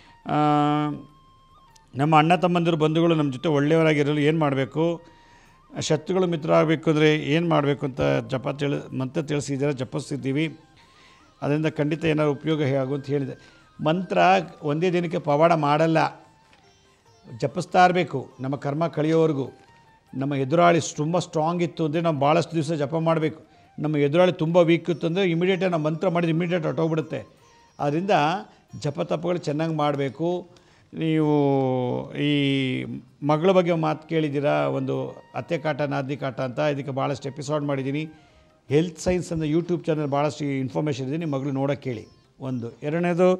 ನಮ್ಮ ಅಣ್ಣ ತಮ್ಮಂದಿರು ಬಂಧುಗಳು ನಮ್ಮ ಜೊತೆ ಒಳ್ಳೆಯವರಾಗಿರಲು ಏನು ಮಾಡಬೇಕು? ಶತ್ರುಗಳು ಮಿತ್ರ ಆಗಬೇಕು ಅಂದರೆ ಏನು ಮಾಡಬೇಕು ಅಂತ ಮಂತ್ರ ತಿಳಿಸಿದ್ದೀರಾ, ಜಪಿಸ್ತಿದ್ದೀವಿ. ಅದರಿಂದ ಖಂಡಿತ ಏನಾದ್ರು ಉಪಯೋಗ ಆಗು ಅಂತ ಹೇಳಿದೆ. ಮಂತ್ರ ಒಂದೇ ದಿನಕ್ಕೆ ಪವಾಡ ಮಾಡಲ್ಲ, ಜಪಿಸ್ತಾ ಇರಬೇಕು ನಮ್ಮ ಕರ್ಮ ಕಳೆಯೋವರೆಗೂ. ನಮ್ಮ ಎದುರಾಳಿ ತುಂಬ ಸ್ಟ್ರಾಂಗ್ ಇತ್ತು ಅಂದರೆ ನಾವು ಭಾಳಷ್ಟು ದಿವಸ ಜಪ ಮಾಡಬೇಕು. ನಮ್ಮ ಎದುರಾಳಿ ತುಂಬ ವೀಕ್ ಇತ್ತು ಅಂದರೆ ಇಮಿಡಿಯೇಟಾಗಿ ನಾವು ಮಂತ್ರ ಮಾಡಿದ ಇಮಿಡಿಯೇಟ್ ಹೊಟ್ಟೋಗ್ಬಿಡುತ್ತೆ. ಆದ್ದರಿಂದ ಜಪತಪಗಳು ಚೆನ್ನಾಗಿ ಮಾಡಬೇಕು. ನೀವು ಈ ಮಗಳ ಬಗ್ಗೆ ಮಾತು ಕೇಳಿದ್ದೀರಾ, ಒಂದು ಅತ್ತೆ ಕಾಟ ನಾದಿ ಕಾಟ ಅಂತ. ಇದಕ್ಕೆ ಭಾಳಷ್ಟು ಎಪಿಸೋಡ್ ಮಾಡಿದ್ದೀನಿ. ಹೆಲ್ತ್ ಸೈನ್ಸ್ ಅನ್ನೋ ಯೂಟ್ಯೂಬ್ ಚಾನಲ್ ಭಾಳಷ್ಟು ಇನ್ಫಾರ್ಮೇಷನ್ ಇದೆ, ನಿಮ್ಮ ಮಗಳು ನೋಡೋಕ್ಕೆ ಕೇಳಿ. ಒಂದು. ಎರಡನೇದು,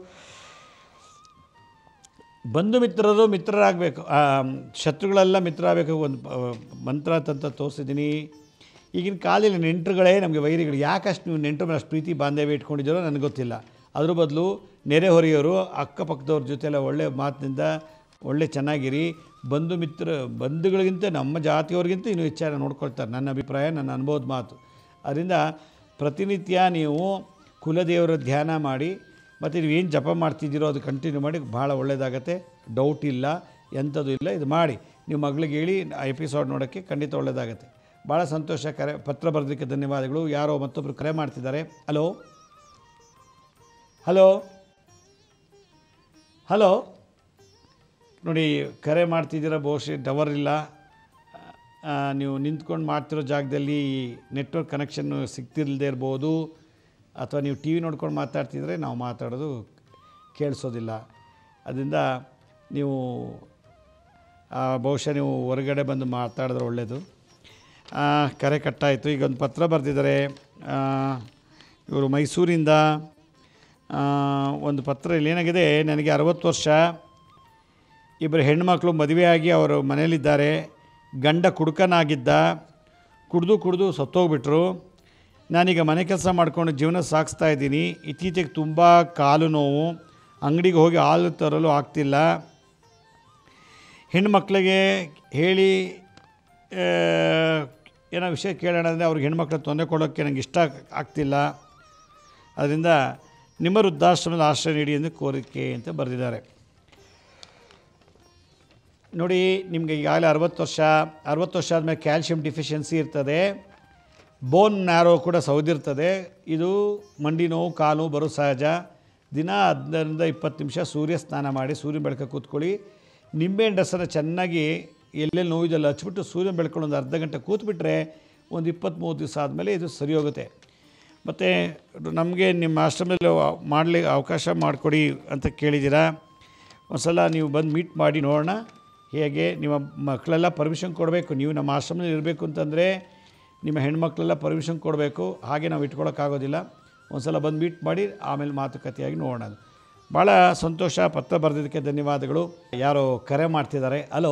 ಬಂಧು ಮಿತ್ರರಾಗಬೇಕು, ಶತ್ರುಗಳೆಲ್ಲ ಮಿತ್ರ ಆಗಬೇಕು. ಒಂದು ಮಂತ್ರ ಅಂತ ತೋರಿಸಿದ್ದೀನಿ. ಈಗಿನ ಕಾಲದಲ್ಲಿ ನೆಂಟರುಗಳೇ ನಮಗೆ ವೈರಿಗಳು. ಯಾಕಷ್ಟು ನೀವು ನೆಂಟರ ಮೇಲೆ ಅಷ್ಟು ಪ್ರೀತಿ ಬಾಂಧವ್ಯ ಇಟ್ಕೊಂಡಿದ್ದೀರೋ ನನಗೆ ಗೊತ್ತಿಲ್ಲ. ಅದ್ರ ಬದಲು ನೆರೆಹೊರೆಯವರು, ಅಕ್ಕಪಕ್ಕದವ್ರ ಜೊತೆಲ್ಲ ಒಳ್ಳೆ ಮಾತಿನಿಂದ ಒಳ್ಳೆ ಚೆನ್ನಾಗಿರಿ. ಬಂಧುಗಳಿಗಿಂತ ನಮ್ಮ ಜಾತಿಯವ್ರಿಗಿಂತ ಇನ್ನೂ ಹೆಚ್ಚಾಗಿ ನೋಡ್ಕೊಳ್ತಾರೆ, ನನ್ನ ಅಭಿಪ್ರಾಯ, ನನ್ನ ಅನುಭವದ ಮಾತು. ಅದರಿಂದ ಪ್ರತಿನಿತ್ಯ ನೀವು ಕುಲದೇವರ ಧ್ಯಾನ ಮಾಡಿ, ಮತ್ತು ನೀವು ಏನು ಜಪ ಮಾಡ್ತಿದ್ದೀರೋ ಅದು ಕಂಟಿನ್ಯೂ ಮಾಡಿ, ಭಾಳ ಒಳ್ಳೆಯದಾಗತ್ತೆ. ಡೌಟ್ ಇಲ್ಲ, ಎಂಥದ್ದು ಇಲ್ಲ. ಇದು ಮಾಡಿ ನೀವು ಮಗಳಿಗೆ ಹೇಳಿ ಆ ಎಪಿಸೋಡ್ ನೋಡೋಕ್ಕೆ ಖಂಡಿತ ಒಳ್ಳೆಯದಾಗತ್ತೆ. ಭಾಳ ಸಂತೋಷ. ಪತ್ರ ಬರೆದಕ್ಕೆ ಧನ್ಯವಾದಗಳು. ಯಾರೋ ಮತ್ತೊಬ್ಬರು ಕರೆ ಮಾಡ್ತಿದ್ದಾರೆ. ಹಲೋ ಹಲೋ ಹಲೋ ನೋಡಿ, ಕರೆ ಮಾಡ್ತಿದ್ದೀರ, ಬಹುಶಃ ಟವರ್ ಇಲ್ಲ. ನೀವು ನಿಂತ್ಕೊಂಡು ಮಾಡ್ತಿರೋ ಜಾಗದಲ್ಲಿ ನೆಟ್ವರ್ಕ್ ಕನೆಕ್ಷನ್ನು ಸಿಗ್ತಿಲ್ಲದೆ ಇರ್ಬೋದು, ಅಥವಾ ನೀವು ಟಿ ವಿ ನೋಡ್ಕೊಂಡು ಮಾತಾಡ್ತಿದ್ರೆ ನಾವು ಮಾತಾಡೋದು ಕೇಳಿಸೋದಿಲ್ಲ. ಅದರಿಂದ ನೀವು ಬಹುಶಃ ನೀವು ಹೊರಗಡೆ ಬಂದು ಮಾತಾಡಿದ್ರೆ ಒಳ್ಳೆಯದು. ಕರೆ ಕಟ್ಟಾಯಿತು. ಈಗ ಒಂದು ಪತ್ರ ಬರೆದಿದ್ದಾರೆ ಇವರು ಮೈಸೂರಿಂದ. ಒಂದು ಪತ್ರ ಇಲ್ಲಿ ಏನಾಗಿದೆ, ನನಗೆ 60 ವರ್ಷ, ಇಬ್ಬರು ಹೆಣ್ಮಕ್ಳು ಮದುವೆಯಾಗಿ ಅವರು ಮನೇಲಿದ್ದಾರೆ. ಗಂಡ ಕುಡುಕನಾಗಿದ್ದ, ಕುಡಿದು ಸತ್ತೋಗ್ಬಿಟ್ರು. ನಾನೀಗ ಮನೆ ಕೆಲಸ ಮಾಡಿಕೊಂಡು ಜೀವನ ಸಾಗಿಸ್ತಾ ಇದ್ದೀನಿ. ಇತ್ತೀಚೆಗೆ ತುಂಬ ಕಾಲು ನೋವು, ಅಂಗಡಿಗೆ ಹೋಗಿ ಹಾಲು ತರಲು ಆಗ್ತಿಲ್ಲ. ಹೆಣ್ಮಕ್ಳಿಗೆ ಹೇಳಿ ಏನೋ ವಿಷಯ ಕೇಳೋಣ ಅಂದರೆ ಅವ್ರಿಗೆ ಹೆಣ್ಮಕ್ಳು ತೊಂದರೆ ಕೊಡೋಕ್ಕೆ ನನಗೆ ಇಷ್ಟ ಆಗ್ತಿಲ್ಲ. ಅದರಿಂದ ನಿಮ್ಮ ವೃದ್ಧಾಶ್ರಮದ ಆಶ್ರಯ ನೀಡಿ ಎಂದು ಕೋರಿಕೆ ಅಂತ ಬರೆದಿದ್ದಾರೆ. ನೋಡಿ, ನಿಮಗೆ ಈಗಾಗಲೇ 60 ವರ್ಷ ಆದಮೇಲೆ ಕ್ಯಾಲ್ಶಿಯಂ ಡಿಫಿಷಿಯನ್ಸಿ ಇರ್ತದೆ, ಬೋನ್ ನ್ಯಾರೋ ಕೂಡ ಸೌದಿರ್ತದೆ. ಇದು ಮಂಡಿ ನೋವು, ಕಾಲು ನೋವು ಬರೋ ಸಹಜ. ದಿನ 15-20 ನಿಮಿಷ ಸೂರ್ಯ ಸ್ನಾನ ಮಾಡಿ, ಸೂರ್ಯನ ಬೆಳಕ ಕೂತ್ಕೊಳ್ಳಿ. ನಿಂಬೆಹಣ್ಣು ರಸನ ಚೆನ್ನಾಗಿ ಎಲ್ಲೆಲ್ಲಿ ನೋವಿದೆಲ್ಲ ಹಚ್ಬಿಟ್ಟು ಸೂರ್ಯನ ಬೆಳ್ಕೊಂಡು ಒಂದು ಅರ್ಧ ಗಂಟೆ ಕೂತ್ಬಿಟ್ರೆ ಒಂದು 23 ದಿವಸ ಆದಮೇಲೆ ಇದು ಸರಿ ಹೋಗುತ್ತೆ. ಮತ್ತು ನಮಗೆ ನಿಮ್ಮ ಆಶ್ರಮದಲ್ಲಿ ಮಾಡಲಿಕ್ಕೆ ಅವಕಾಶ ಮಾಡಿಕೊಡಿ ಅಂತ ಕೇಳಿದ್ದೀರಾ. ಒಂದು ಸಲ ನೀವು ಬಂದು ಮೀಟ್ ಮಾಡಿ ನೋಡೋಣ. ಹೇಗೆ ನಿಮ್ಮ ಮಕ್ಕಳೆಲ್ಲ ಪರ್ಮಿಷನ್ ಕೊಡಬೇಕು. ನೀವು ನಮ್ಮ ಆಶ್ರಮದಲ್ಲಿ ಇರಬೇಕು ಅಂತಂದರೆ ನಿಮ್ಮ ಹೆಣ್ಮಕ್ಳೆಲ್ಲ ಪರ್ಮಿಷನ್ ಕೊಡಬೇಕು. ಹಾಗೆ ನಾವು ಇಟ್ಕೊಳ್ಳೋಕ್ಕಾಗೋದಿಲ್ಲ. ಒಂದು ಸಲ ಬಂದು ಮೀಟ್ ಮಾಡಿ ಆಮೇಲೆ ಮಾತುಕತೆಯಾಗಿ ನೋಡೋಣ. ಭಾಳ ಸಂತೋಷ. ಪತ್ರ ಬರೆದಿದ್ದಕ್ಕೆ ಧನ್ಯವಾದಗಳು. ಯಾರೋ ಕರೆ ಮಾಡ್ತಿದ್ದಾರೆ. ಹಲೋ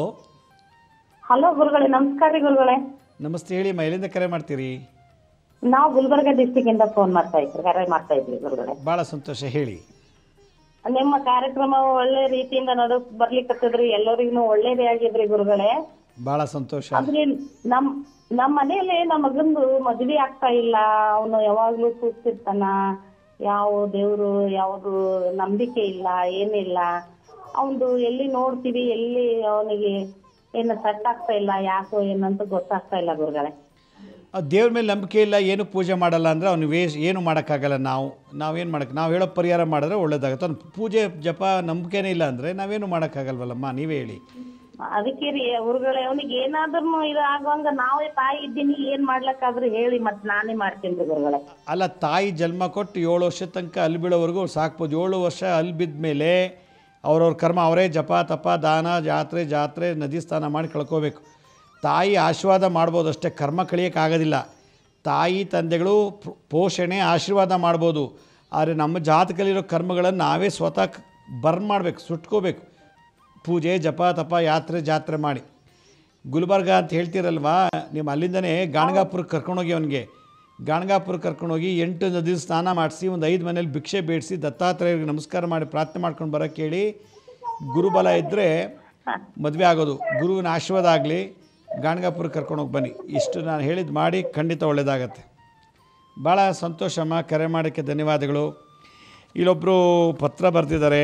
ಹಲೋ ಗುರುಗಳೇ, ನಮಸ್ಕಾರ ರೀ ಗುರುಗಳೇ. ನಮಸ್ತೆ, ಹೇಳಿಮ್ಮ. ಎಲ್ಲಿಂದ ಕರೆ ಮಾಡ್ತೀರಿ? ನಾವು ಗುಲ್ಬರ್ಗ ಡಿಸ್ಟಿಕ್ ಇಂದ ಫೋನ್ ಕರೆ ಮಾಡ್ತಾ ಇದ್ವಿ ಗುರುಗಳೇ. ಭಾಳ ಸಂತೋಷ, ಹೇಳಿ. ನಿಮ್ಮ ಕಾರ್ಯಕ್ರಮ ಒಳ್ಳೆ ರೀತಿಯಿಂದ ನಡಕ್ ಬರ್ಲಿಕ್ಕತ್ತದ್ರಿ. ಎಲ್ಲರಿಗೂ ಒಳ್ಳೇದೇ ಆಗಿದ್ರಿ ಗುರುಗಳೇ. ಭಾಳ ಸಂತೋಷ. ಆದ್ರೆ ನಮ್ಮ ಮನೆಯಲ್ಲಿ ನಮ್ಮ ಮಗಂದು ಮದ್ವೆ ಆಗ್ತಾ ಇಲ್ಲ. ಅವನು ಯಾವಾಗ್ಲೂ ಕೂಗ್ತಿರ್ತಾನ. ಯಾವ ದೇವ್ರು ಯಾವ್ದು ನಂಬಿಕೆ ಇಲ್ಲ, ಏನಿಲ್ಲ. ಅವನು ಎಲ್ಲಿ ನೋಡ್ತೀವಿ, ಎಲ್ಲಿ ಅವನಿಗೆ ಏನು ಸೆಟ್ ಆಗ್ತಾ ಇಲ್ಲ. ಯಾಕೋ ಏನಂತ ಗೊತ್ತಾಗ್ತಾ ಇಲ್ಲ ಗುರುಗಳೇ. ದೇವ್ರ ಮೇಲೆ ನಂಬಿಕೆ ಇಲ್ಲ, ಏನು ಪೂಜೆ ಮಾಡಲ್ಲ ಅಂದರೆ ಅವ್ನು ಏನು ಮಾಡೋಕ್ಕಾಗಲ್ಲ. ನಾವೇನು ಮಾಡೋಕ್ಕೆ, ನಾವು ಹೇಳೋ ಪರಿಹಾರ ಮಾಡಿದ್ರೆ ಒಳ್ಳೇದಾಗುತ್ತೆ. ಅವ್ನು ಪೂಜೆ ಜಪ ನಂಬಿಕೆನೇ ಇಲ್ಲ ಅಂದರೆ ನಾವೇನು ಮಾಡೋಕ್ಕಾಗಲ್ವಲ್ಲಮ್ಮ, ನೀವೇ ಹೇಳಿ. ಅದಕ್ಕೆ ರೀ ಗುರುಗಳೇ, ಅವನಿಗೆ ಏನಾದ್ರೂ ಇದು ಆಗುವಂಗ ನಾವೇ ತಾಯಿ ಇದ್ದೀನಿ, ಏನ್ ಮಾಡ್ಲಕ್ಕಾದ್ರೂ ಹೇಳಿ, ಮತ್ತೆ ನಾನೇ ಮಾಡ್ತೀನಿ ಗುರುಗಳೇ. ಅಲ್ಲ, ತಾಯಿ ಜನ್ಮ ಕೊಟ್ಟು 7 ವರ್ಷ ತನಕ ಅಲ್ಲಿ ಬೀಳೋವರೆಗೂ ಸಾಕ್ಬೋದು. 7 ವರ್ಷ ಅಲ್ಲಿ ಬಿದ್ದ ಮೇಲೆ ಅವ್ರವ್ರ ಕರ್ಮ ಅವರೇ ಜಪ ತಪ ದಾನ ಜಾತ್ರೆ ನದಿ ಸ್ನಾನ ಮಾಡಿ ಕಳ್ಕೋಬೇಕು. ತಾಯಿ ಆಶೀರ್ವಾದ ಮಾಡ್ಬೋದು ಅಷ್ಟೇ, ಕರ್ಮ ಕಳಿಯೋಕ್ಕಾಗೋದಿಲ್ಲ. ತಾಯಿ ತಂದೆಗಳು ಪೋಷಣೆ ಆಶೀರ್ವಾದ ಮಾಡ್ಬೋದು. ಆದರೆ ನಮ್ಮ ಜಾತಕದಲ್ಲಿರೋ ಕರ್ಮಗಳನ್ನು ನಾವೇ ಸ್ವತಃ ಬರ್ನ್ ಮಾಡಬೇಕು, ಸುಟ್ಕೋಬೇಕು. ಪೂಜೆ ಜಪ ತಪ ಜಾತ್ರೆ ಮಾಡಿ. ಗುಲ್ಬರ್ಗ ಅಂತ ಹೇಳ್ತೀರಲ್ವಾ, ನಿಮ್ಮ ಅಲ್ಲಿಂದನೇ ಗಾಣಗಾಪುರಕ್ಕೆ ಕರ್ಕೊಂಡೋಗಿ, ಅವನಿಗೆ ಗಾಣಗಾಪುರಕ್ಕೆ ಕರ್ಕೊಂಡೋಗಿ 8 ನದಿ ಸ್ನಾನ ಮಾಡಿಸಿ, ಒಂದು 5 ಮನೇಲಿ ಭಿಕ್ಷೆ ಬೇಡಿಸಿ, ದತ್ತಾತ್ರೇಯರಿಗೆ ನಮಸ್ಕಾರ ಮಾಡಿ ಪ್ರಾರ್ಥನೆ ಮಾಡ್ಕೊಂಡು ಬರೋಕ್ಕೆ ಹೇಳಿ. ಗುರುಬಲ ಇದ್ದರೆ ಮದುವೆ ಆಗೋದು. ಗುರುವಿನ ಆಶೀರ್ವಾದ ಆಗಲಿ. ಗಾಣಗಾಪುರಕ್ಕೆ ಕರ್ಕೊಂಡೋಗಿ ಬನ್ನಿ. ಇಷ್ಟು ನಾನು ಹೇಳಿದ್ದು ಮಾಡಿ, ಖಂಡಿತ ಒಳ್ಳೆಯದಾಗತ್ತೆ. ಭಾಳ ಸಂತೋಷಮ್ಮ, ಕರೆ ಮಾಡೋಕ್ಕೆ ಧನ್ಯವಾದಗಳು. ಇಲ್ಲೊಬ್ಬರು ಪತ್ರ ಬರೆದಿದ್ದಾರೆ.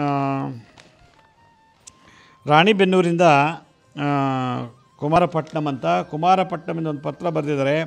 ರಾಣಿಬೆನ್ನೂರಿಂದ ಕುಮಾರಪಟ್ಟಣಂ ಅಂತ, ಕುಮಾರಪಟ್ಟಣಮಿಂದ ಒಂದು ಪತ್ರ ಬರೆದಿದ್ದಾರೆ.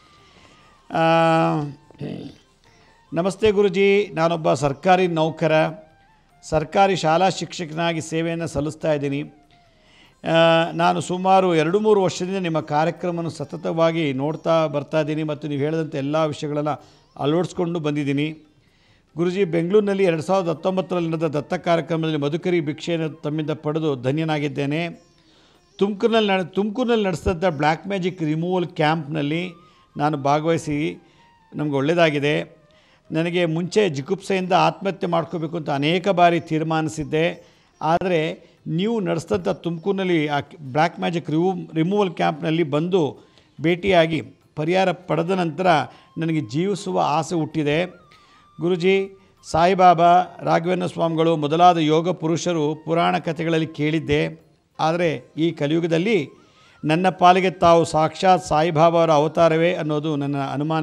ನಮಸ್ತೆ ಗುರುಜಿ, ನಾನೊಬ್ಬ ಸರ್ಕಾರಿ ನೌಕರ, ಸರ್ಕಾರಿ ಶಾಲಾ ಶಿಕ್ಷಕನಾಗಿ ಸೇವೆಯನ್ನು ಸಲ್ಲಿಸ್ತಾ ಇದ್ದೀನಿ. ನಾನು ಸುಮಾರು 2-3 ವರ್ಷದಿಂದ ನಿಮ್ಮ ಕಾರ್ಯಕ್ರಮವನ್ನು ಸತತವಾಗಿ ನೋಡ್ತಾ ಬರ್ತಾ ಇದ್ದೀನಿ ಮತ್ತು ನೀವು ಹೇಳಿದಂಥ ಎಲ್ಲ ವಿಷಯಗಳನ್ನು ಅಳವಡಿಸ್ಕೊಂಡು ಬಂದಿದ್ದೀನಿ. ಗುರುಜಿ, ಬೆಂಗಳೂರಿನಲ್ಲಿ 2019ರಲ್ಲಿ ನಡೆದ ದತ್ತ ಕಾರ್ಯಕ್ರಮದಲ್ಲಿ ಮಧುಕರಿ ಭಿಕ್ಷೆಯನ್ನು ತಮ್ಮಿಂದ ಪಡೆದು ಧನ್ಯನಾಗಿದ್ದೇನೆ. ತುಮಕೂರಿನಲ್ಲಿ ನಡೆಸಿದಂಥ ಬ್ಲ್ಯಾಕ್ ಮ್ಯಾಜಿಕ್ ರಿಮೂವಲ್ ಕ್ಯಾಂಪ್ನಲ್ಲಿ ನಾನು ಭಾಗವಹಿಸಿ ನಮಗೆ ಒಳ್ಳೆಯದಾಗಿದೆ. ನನಗೆ ಮುಂಚೆ ಜಿಗುಪ್ಸೆಯಿಂದ ಆತ್ಮಹತ್ಯೆ ಮಾಡ್ಕೋಬೇಕು ಅಂತ ಅನೇಕ ಬಾರಿ ತೀರ್ಮಾನಿಸಿದ್ದೆ. ಆದರೆ ನೀವು ನಡೆಸಿದಂಥ ತುಮಕೂರಿನಲ್ಲಿ ಆ ಬ್ಲ್ಯಾಕ್ ಮ್ಯಾಜಿಕ್ ರಿಮೂವಲ್ ಕ್ಯಾಂಪ್ನಲ್ಲಿ ಬಂದು ಭೇಟಿಯಾಗಿ ಪರಿಹಾರ ಪಡೆದ ನಂತರ ನನಗೆ ಜೀವಿಸುವ ಆಸೆ ಹುಟ್ಟಿದೆ. ಗುರುಜಿ, ಸಾಯಿಬಾಬಾ, ರಾಘವೇಂದ್ರ ಸ್ವಾಮಿಗಳು ಮೊದಲಾದ ಯೋಗ ಪುರುಷರು ಪುರಾಣ ಕಥೆಗಳಲ್ಲಿ ಕೇಳಿದ್ದೆ. ಆದರೆ ಈ ಕಲಿಯುಗದಲ್ಲಿ ನನ್ನ ಪಾಲಿಗೆ ತಾವು ಸಾಕ್ಷಾತ್ ಸಾಯಿಬಾಬಾ ಅವರ ಅವತಾರವೇ ಅನ್ನೋದು ನನ್ನ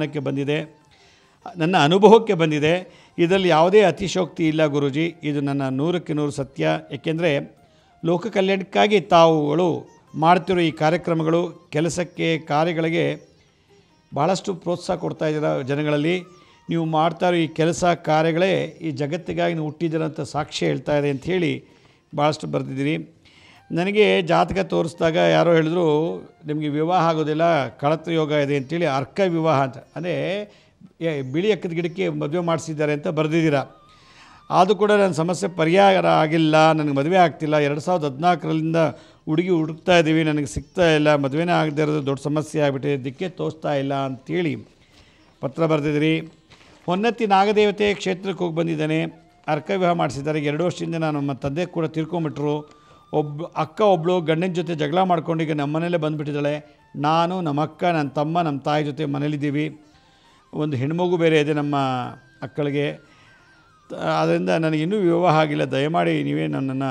ಅನುಭವಕ್ಕೆ ಬಂದಿದೆ. ಇದರಲ್ಲಿ ಯಾವುದೇ ಅತಿಶಯೋಕ್ತಿ ಇಲ್ಲ ಗುರುಜಿ. ಇದು ನನ್ನ 100ಕ್ಕೆ 100 ಸತ್ಯ. ಏಕೆಂದರೆ ಲೋಕ ಕಲ್ಯಾಣಕ್ಕಾಗಿ ತಾವುಗಳು ಮಾಡ್ತಿರೋ ಈ ಕಾರ್ಯಕ್ರಮಗಳು, ಕೆಲಸಕ್ಕೆ ಕಾರ್ಯಗಳಿಗೆ ಭಾಳಷ್ಟು ಪ್ರೋತ್ಸಾಹ ಕೊಡ್ತಾ ಇದ್ದೀರ ಜನಗಳಲ್ಲಿ. ನೀವು ಮಾಡ್ತಾ ಇರೋ ಈ ಕೆಲಸ ಕಾರ್ಯಗಳೇ ಈ ಜಗತ್ತಿಗಾಗಿ ನೀವು ಹುಟ್ಟಿದ್ದೀರಂಥ ಸಾಕ್ಷ್ಯ ಹೇಳ್ತಾ ಇದೆ ಅಂಥೇಳಿ ಭಾಳಷ್ಟು ಬರೆದಿದ್ದೀರಿ. ನನಗೆ ಜಾತಕ ತೋರಿಸಿದಾಗ ಯಾರೋ ಹೇಳಿದ್ರು, ನಿಮಗೆ ವಿವಾಹ ಆಗೋದಿಲ್ಲ, ಕಳತ್ರ ಯೋಗ ಇದೆ ಅಂಥೇಳಿ. ಅರ್ಕ ವಿವಾಹ ಅಂತ ಅಂದರೆ ಬಿಳಿ ಅಕ್ಕದ ಗಿಡಕ್ಕೆ ಮದುವೆ ಮಾಡಿಸಿದ್ದಾರೆ ಅಂತ ಬರೆದಿದ್ದೀರ. ಆದರೂ ಕೂಡ ನನ್ನ ಸಮಸ್ಯೆ ಪರಿಹಾರ ಆಗಿಲ್ಲ, ನನಗೆ ಮದುವೆ ಆಗ್ತಿಲ್ಲ. 2014ರಿಂದ ಹುಡುಗಿ ಹುಡುಕ್ತಾ ಇದ್ದೀವಿ, ನನಗೆ ಸಿಗ್ತಾ ಇಲ್ಲ, ಮದುವೆನೇ ಆಗದೆ ಇರೋದು ದೊಡ್ಡ ಸಮಸ್ಯೆ ಆಗಿಬಿಟ್ಟಿದೆ, ದಿಕ್ಕೇ ತೋರಿಸ್ತಾ ಇಲ್ಲ ಅಂಥೇಳಿ ಪತ್ರ ಬರೆದಿದ್ದೀರಿ. ಹೊನ್ನತಿ ನಾಗದೇವತೆ ಕ್ಷೇತ್ರಕ್ಕೆ ಹೋಗಿ ಬಂದಿದ್ದಾನೆ, ಅರ್ಕ ವಿವಾಹ ಮಾಡಿಸಿದ್ದಾರೆ. 2 ವರ್ಷದಿಂದ ನಮ್ಮ ತಂದೆ ಕೂಡ ತೀರ್ಕೊಂಬಿಟ್ರು. ಅಕ್ಕ ಒಬ್ಬಳು ಗಂಡನ ಜೊತೆ ಜಗಳ ಮಾಡ್ಕೊಂಡು ಈಗ ನಮ್ಮ ಮನೇಲೇ ಬಂದುಬಿಟ್ಟಿದ್ದಾಳೆ. ನಾನು, ನಮ್ಮ ಅಕ್ಕ, ನನ್ನ ತಮ್ಮ, ನಮ್ಮ ತಾಯಿ ಜೊತೆ ಮನೇಲಿದ್ದೀವಿ. ಒಂದು ಹೆಣ್ಮಗು ಬೇರೆ ಇದೆ ನಮ್ಮ ಅಕ್ಕಳಿಗೆ. ಆದ್ದರಿಂದ ನನಗೆ ಇನ್ನೂ ವಿವಾಹ ಆಗಿಲ್ಲ. ದಯಮಾಡಿ ನೀವೇ ನನ್ನನ್ನು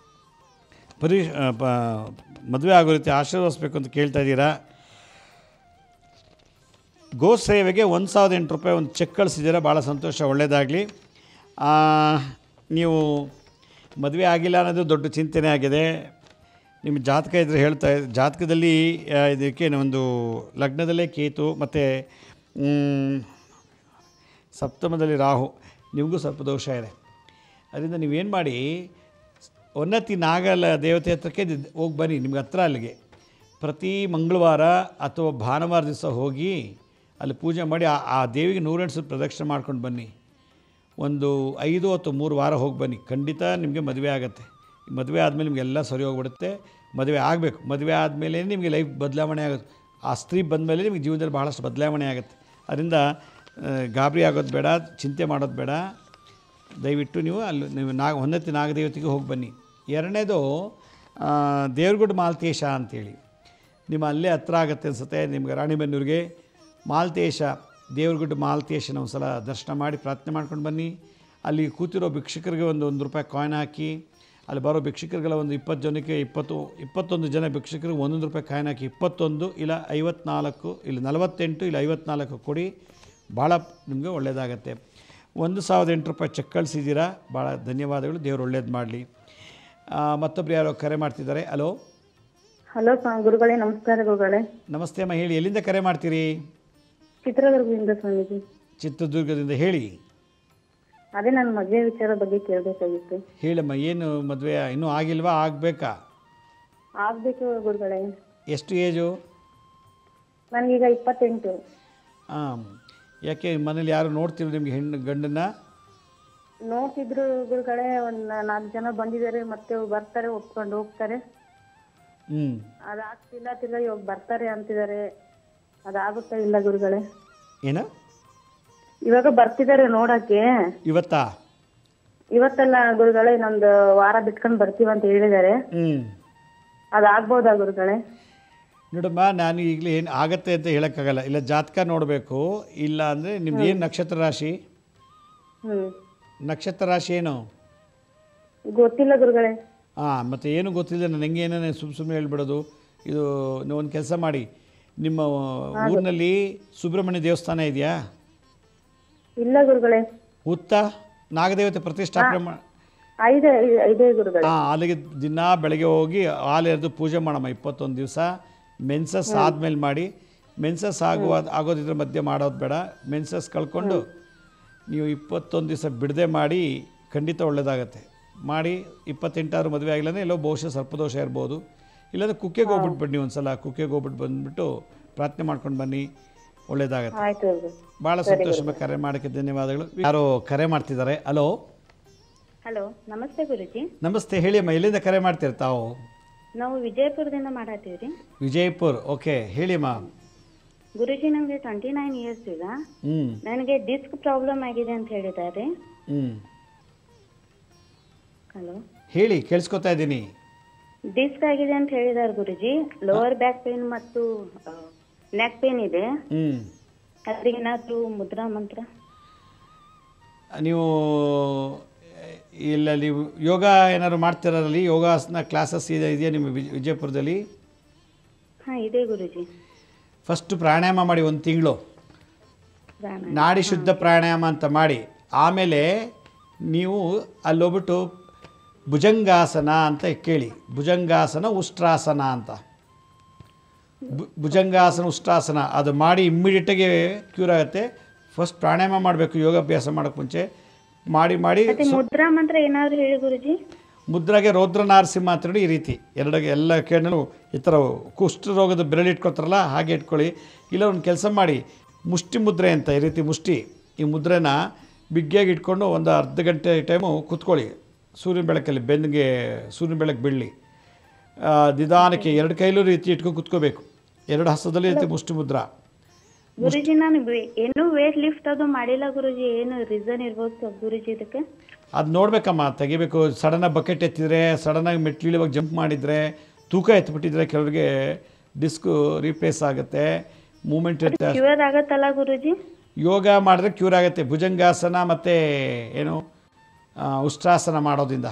ಮದುವೆ ಆಗೋ ರೀತಿ ಆಶೀರ್ವದಿಸಬೇಕು ಅಂತ ಕೇಳ್ತಾ ಇದ್ದೀರಾ. ಗೋ ಸೇವೆಗೆ 1,008 ರೂಪಾಯಿ ಒಂದು ಚೆಕ್ ಕಳಿಸಿದ್ದೀರಾ. ಭಾಳ ಸಂತೋಷ, ಒಳ್ಳೆಯದಾಗಲಿ. ನೀವು ಮದುವೆ ಆಗಿಲ್ಲ ಅನ್ನೋದು ದೊಡ್ಡ ಚಿಂತನೆ ಆಗಿದೆ. ನಿಮ್ಮ ಜಾತಕ ಇದ್ದರೆ ಹೇಳ್ತಾ ಜಾತಕದಲ್ಲಿ ಇದಕ್ಕೆ ಒಂದು ಲಗ್ನದಲ್ಲೇ ಕೇತು ಮತ್ತು ಸಪ್ತಮದಲ್ಲಿ ರಾಹು, ನಿಮಗೂ ಸ್ವಲ್ಪ ದೋಷ ಇದೆ. ಅದರಿಂದ ನೀವೇನು ಮಾಡಿ, ಉನ್ನತಿ ನಾಗಲ ದೇವತೆ ಹತ್ರಕ್ಕೆ ಹೋಗಿ ಬನ್ನಿ, ನಿಮ್ಗೆ ಹತ್ರ ಅಲ್ಲಿಗೆ ಪ್ರತಿ ಮಂಗಳವಾರ ಅಥವಾ ಭಾನುವಾರ ದಿವಸ ಹೋಗಿ ಅಲ್ಲಿ ಪೂಜೆ ಮಾಡಿ ಆ ದೇವಿಗೆ 108 ಸಲ ಪ್ರದಕ್ಷಿಣೆ ಮಾಡ್ಕೊಂಡು ಬನ್ನಿ. ಒಂದು 5 ಅಥವಾ 3 ವಾರ ಹೋಗಿ ಬನ್ನಿ, ಖಂಡಿತ ನಿಮಗೆ ಮದುವೆ ಆಗುತ್ತೆ. ಮದುವೆ ಆದಮೇಲೆ ನಿಮಗೆಲ್ಲ ಸರಿ ಹೋಗ್ಬಿಡುತ್ತೆ. ಮದುವೆ ಆಗಬೇಕು, ಮದುವೆ ಆದಮೇಲೆ ನಿಮಗೆ ಲೈಫ್ ಬದಲಾವಣೆ ಆಗುತ್ತೆ. ಆ ಸ್ತ್ರೀ ಬಂದಮೇಲೆ ನಿಮಗೆ ಜೀವನದಲ್ಲಿ ಭಾಳಷ್ಟು ಬದಲಾವಣೆ ಆಗುತ್ತೆ. ಅದರಿಂದ ಗಾಬರಿ ಆಗೋದು ಬೇಡ, ಚಿಂತೆ ಮಾಡೋದು ಬೇಡ. ದಯವಿಟ್ಟು ನೀವು ಅಲ್ಲಿ ನೀವು ಹೊನ್ನತಿ ನಾಗದೇವತೆಗೆ ಹೋಗಿ ಬನ್ನಿ. ಎರಡನೇದು ದೇವ್ರಗುಡ್ ಮಾಲ್ತೇಶ ಅಂತೇಳಿ, ನಿಮ್ಮ ಅಲ್ಲೇ ಹತ್ರ ಆಗುತ್ತೆ ಅನಿಸುತ್ತೆ ನಿಮಗೆ, ರಾಣಿಬೆನ್ನೂರಿಗೆ. ಮಾಲ್ತೇಶ, ದೇವ್ರಗುಡ್ ಮಾಲ್ತೇಶನ ಒಂದು ಸಲ ದರ್ಶನ ಮಾಡಿ ಪ್ರಾರ್ಥನೆ ಮಾಡ್ಕೊಂಡು ಬನ್ನಿ. ಅಲ್ಲಿ ಕೂತಿರೋ ಭಿಕ್ಷುಕರಿಗೆ ಒಂದು ರೂಪಾಯಿ ಕಾಯಿನ್ ಹಾಕಿ, ಅಲ್ಲಿ ಬರೋ ಭಿಕ್ಷುಕರಿಗೆಲ್ಲ ಒಂದು 20 ಜನಕ್ಕೆ 21 ಜನ ಭಿಕ್ಷುಕರಿಗೆ 1 ರೂಪಾಯಿ ಕಾಯಿನ್ ಹಾಕಿ 21 ಇಲ್ಲ 54 ಇಲ್ಲ 48 ಇಲ್ಲ 54 ಕೊಡಿ. ಭಾಳ ನಿಮಗೆ ಒಳ್ಳೆಯದಾಗತ್ತೆ. 1008 ರೂಪಾಯಿ ಚೆಕ್ ಕಳಿಸಿದ್ದೀರಾ, ಭಾಳ ಧನ್ಯವಾದಗಳು. ದೇವರು ಒಳ್ಳೇದು ಮಾಡಲಿ. ಮತ್ತೊಬ್ರು ಯಾರೋ ಕರೆ ಮಾಡ್ತಿದ್ದಾರೆ. ಹಲೋ ಹಲೋ ಗುರುಗಳೇ, ನಮಸ್ಕಾರ ಗುರುಗಳೇ. ನಮಸ್ತೆ ಅಮ್ಮ, ಹೇಳಿ. ಎಲ್ಲಿಂದ ಕರೆ ಮಾಡ್ತೀರಿ? ಚಿತ್ರದುರ್ಗದಿಂದ ಸ್ವಾಮೀಜಿ. ಚಿತ್ರದುರ್ಗದಿಂದ, ಹೇಳಿ. ಅದೇ ನನ್ನ ಮದುವೆ ವಿಚಾರ ಬಗ್ಗೆ ಕೇಳಬೇಕಾಗಿತ್ತು. ಹೇಳಮ್ಮ, ಏನು ಮದುವೆ ಇನ್ನೂ ಆಗಿಲ್ವಾ, ಆಗಬೇಕಾ? ಆಗ್ಬೇಕು ಗುರುಗಳೇ. ಎಷ್ಟು ಏಜು? ನನಗೀಗ 28. ಹಾಂ, ಯಾಕೆ ಮನೇಲಿ ಯಾರು ನೋಡ್ತಿದ್ರು ನಿಮಗೆ ಗಂಡನ್ನ? ನೋಡ್ತಿದ್ರು ಗುರುಗಳೇ, ಒಂದು 4 ಜನ ಬಂದಿದ್ದಾರೆ, ಮತ್ತೆ ಬರ್ತಾರೆ, ಒಪ್ಕೊಂಡು ಹೋಗ್ತಾರೆ. ಅದಾಗ್ತಿಲ್ಲ ಇವಾಗ ಬರ್ತಾರೆ ಅಂತಿದ್ದಾರೆ. ಅದಾಗುತ್ತಾ ಇಲ್ಲ ಗುರುಗಳೇ? ಏನು ಇವಾಗ ಬರ್ತಿದ್ದಾರೆ ನೋಡಕ್ಕೆ. ಇವತ್ತಲ್ಲ ಗುರುಗಳೇ, ಇನ್ನೊಂದು ವಾರ ಬಿಟ್ಕೊಂಡು ಬರ್ತೀವಿ ಅಂತ ಹೇಳಿದ್ದಾರೆ. ಅದಾಗ್ಬೋದಾ ಗುರುಗಳೇ? ನೋಡಮ್ಮ, ನಾನು ಈಗಲೇ ಏನು ಆಗತ್ತೆ ಅಂತ ಹೇಳೋಕ್ಕಾಗಲ್ಲ. ಇಲ್ಲ ಜಾತಕ ನೋಡಬೇಕು, ಇಲ್ಲ ಅಂದರೆ ನಿಮ್ದು ಏನು ನಕ್ಷತ್ರ ರಾಶಿ? ನಕ್ಷತ್ರ ರಾಶಿ ಏನು ಗೊತ್ತಿಲ್ಲ ಗುರುಗಳೇ. ಹಾಂ, ಮತ್ತು ಏನು ಗೊತ್ತಿಲ್ಲ ನಾನು ಹೆಂಗೆ ಏನೇ ಸುಮ್ಮನೆ ಹೇಳ್ಬಿಡೋದು. ಇದು ನೀವು ಒಂದು ಕೆಲಸ ಮಾಡಿ, ನಿಮ್ಮ ಊರಿನಲ್ಲಿ ಸುಬ್ರಹ್ಮಣ್ಯ ದೇವಸ್ಥಾನ ಇದೆಯಾ? ಇಲ್ಲ ಗುರುಗಳೇ. ಹುತ್ತ ನಾಗದೇವತೆ ಪ್ರತಿಷ್ಠಾಪನೆ ಇದೆ ಗುರುಗಳೇ. ಹಾಂ, ಅಲ್ಲಿಗೆ ದಿನ ಬೆಳಗ್ಗೆ ಹೋಗಿ ಹಾಲು ಎರೆದು ಪೂಜೆ ಮಾಡಮ್ಮ 21 ದಿವಸ. ಮೆನ್ಸಸ್ ಆದಮೇಲೆ ಮಾಡಿ. ಮೆನ್ಸಸ್ ಆಗೋದಿದ್ರೆ ಮಧ್ಯೆ ಮಾಡೋದು ಬೇಡ. ಮೆನ್ಸಸ್ ಕಳ್ಕೊಂಡು ನೀವು 21 ದಿವಸ ಬಿಡದೆ ಮಾಡಿ, ಖಂಡಿತ ಒಳ್ಳೆಯದಾಗತ್ತೆ. ಮಾಡಿ 28 ಮದುವೆ ಆಗಿಲ್ಲ ಅಂದರೆ ಎಲ್ಲೋ ಬಹುಶಃ ಸರ್ಪದೋಷ ಇರ್ಬೋದು. ಇಲ್ಲಾಂದರೆ ಕುಕ್ಕೆಗೆ ಹೋಗ್ಬಿಟ್ಟು ಬನ್ನಿ, ಒಂದು ಸಲ ಕುಕ್ಕೆಗೆ ಹೋಗ್ಬಿಟ್ಟು ಬಂದುಬಿಟ್ಟು ಪ್ರಾರ್ಥನೆ ಮಾಡ್ಕೊಂಡು ಬನ್ನಿ, ಒಳ್ಳೆಯದಾಗತ್ತೆ. ಭಾಳ ಸಂತೋಷ. ಕರೆ ಮಾಡೋಕ್ಕೆ ಧನ್ಯವಾದಗಳು. ಯಾರೋ ಕರೆ ಮಾಡ್ತಿದ್ದಾರೆ. ಹಲೋ ಹಲೋ, ನಮಸ್ತೆ ಗುರುಜಿ. ನಮಸ್ತೆ, ಹೇಳಿ ಅಮ್ಮ, ಎಲ್ಲಿಂದ ಕರೆ ಮಾಡ್ತೀರ ತಾವು? ನಾವು ವಿಜಯಪುರದಿಂದ ಮಾಡತ್ತೀವ್ರಿ. ವಿಜಯಪುರ, ಓಕೆ, ಹೇಳಿ ಅಮ್ಮ. ಗುರುಜಿ, ನಮಗೆ 29 ಇಯರ್ಸ್ ಈಗ. ನನಗೆ ಡಿಸ್ಕ್ ಪ್ರಾಬ್ಲಮ್ ಆಗಿದೆ ಅಂತ ಹೇಳಿದ್ದಾರೆ. ಹಲೋ, ಹೇಳಿ, ಕೇಳಿಸ್ಕೊತಾ ಇದ್ದೀನಿ. ಡಿಸ್ಕ್ ಆಗಿದೆ ಅಂತ ಹೇಳಿದ್ದಾರೆ ಗುರುಜಿ. ಲೋವರ್ ಬ್ಯಾಕ್ ಪೇನ್ ಮತ್ತು ನೆಕ್ ಪೇನ್ ಇದೆ. ಅದಕ್ಕೇನಾದ್ರೂ ಮುದ್ರಾ ಮಂತ್ರ? ನೀವು ಇಲ್ಲ, ನೀವು ಯೋಗ ಏನಾದ್ರು ಮಾಡ್ತಿರಲ್ಲಿ? ಯೋಗಾಸನ ಕ್ಲಾಸಸ್ ಇದೆಯಾ ನಿಮ್ಮ ವಿಜಯಪುರದಲ್ಲಿ? ಹಾಂ, ಇದೆ ಗುರುಜಿ. ಫಸ್ಟ್ ಪ್ರಾಣಾಯಾಮ ಮಾಡಿ 1 ತಿಂಗಳು, ನಾಡಿ ಶುದ್ಧ ಪ್ರಾಣಾಯಾಮ ಅಂತ ಮಾಡಿ. ಆಮೇಲೆ ನೀವು ಅಲ್ಲೋಗ್ಬಿಟ್ಟು ಭುಜಂಗಾಸನ ಅಂತ ಕೇಳಿ. ಭುಜಂಗಾಸನ, ಉಷ್ಟ್ರಾಸನ ಅಂತ. ಭುಜಂಗಾಸನ, ಉಷ್ಟ್ರಾಸನ ಅದು ಮಾಡಿ ಇಮ್ಮಿಡಿಯೇಟಾಗಿ ಕ್ಯೂರ್ ಆಗುತ್ತೆ. ಫಸ್ಟ್ ಪ್ರಾಣಾಯಾಮ ಮಾಡಬೇಕು ಯೋಗಾಭ್ಯಾಸ ಮಾಡೋಕ್ಕೆ ಮುಂಚೆ. ಮಾಡಿ ಮುದ್ರಾ ಮಂತ್ರ ಏನಾದರೂ ಹೇಳಿ ಗುರುಜಿ. ಮುದ್ರಾಗೆ ರೌದ್ರ ನಾರಸಿಂಹ ಅಂತ ಹೇಳಿ ಈ ರೀತಿ ಎಲ್ಲ ಕೇಳಲು ಈ ಥರ ಕುಷ್ಠರೋಗದ ಬೆರಳು ಇಟ್ಕೊತಾರಲ್ಲ ಹಾಗೆ ಇಟ್ಕೊಳ್ಳಿ. ಇಲ್ಲ ಒಂದು ಕೆಲಸ ಮಾಡಿ, ಮುಷ್ಟಿ ಮುದ್ರೆ ಅಂತ ಈ ರೀತಿ ಮುಷ್ಟಿ, ಈ ಮುದ್ರೆನ ಬಿಗ್ಗಿಯಾಗಿ ಇಟ್ಕೊಂಡು ಒಂದು ಅರ್ಧ ಗಂಟೆ ಟೈಮು ಕೂತ್ಕೊಳ್ಳಿ. ಸೂರ್ಯನ ಬೆಳಕಲ್ಲಿ ಬೆನ್ನಿಗೆ ಸೂರ್ಯನ ಬೆಳಕು ಬೀಳಲಿ. ನಿಧಾನಕ್ಕೆ 2 ಕೈಲೂ ರೀತಿ ಇಟ್ಕೊಂಡು ಕೂತ್ಕೋಬೇಕು. 2 ಹಸ್ತದಲ್ಲಿ ರೀತಿ ಮುಷ್ಟಿ ಮುದ್ರಾ. ಗುರುಜಿ, ನಾನು ಏನು ವೇಟ್ ಲಿಫ್ಟ್ ಅದು ಮಾಡಿಲ್ಲ ಗುರುಜಿ. ಏನು ರೀಸನ್ ಇರ್ಬೋದು ಗುರುಜಿ ಇದಕ್ಕೆ? ಅದು ನೋಡಬೇಕಮ್ಮ, ತೆಗಿಬೇಕು. ಸಡನ್ನಾಗಿ ಬಕೆಟ್ ಎತ್ತಿದ್ರೆ, ಸಡನ್ನಾಗಿ ಮೆಟ್ಲಿಳುವಾಗ ಜಂಪ್ ಮಾಡಿದರೆ, ತೂಕ ಎತ್ತಿಬಿಟ್ಟಿದ್ರೆ ಕೆಲವರಿಗೆ ಡಿಸ್ಕ್ ರೀಪ್ಲೇಸ್ ಆಗುತ್ತೆ. ಮೂಮೆಂಟ್ ಕ್ಯೂರ್ ಆಗುತ್ತಲ್ಲ ಗುರುಜಿ? ಯೋಗ ಮಾಡಿದ್ರೆ ಕ್ಯೂರ್ ಆಗುತ್ತೆ. ಭುಜಂಗಾಸನ ಮತ್ತು ಏನು ಉಷ್ಟ್ರಾಸನ ಮಾಡೋದ್ರಿಂದ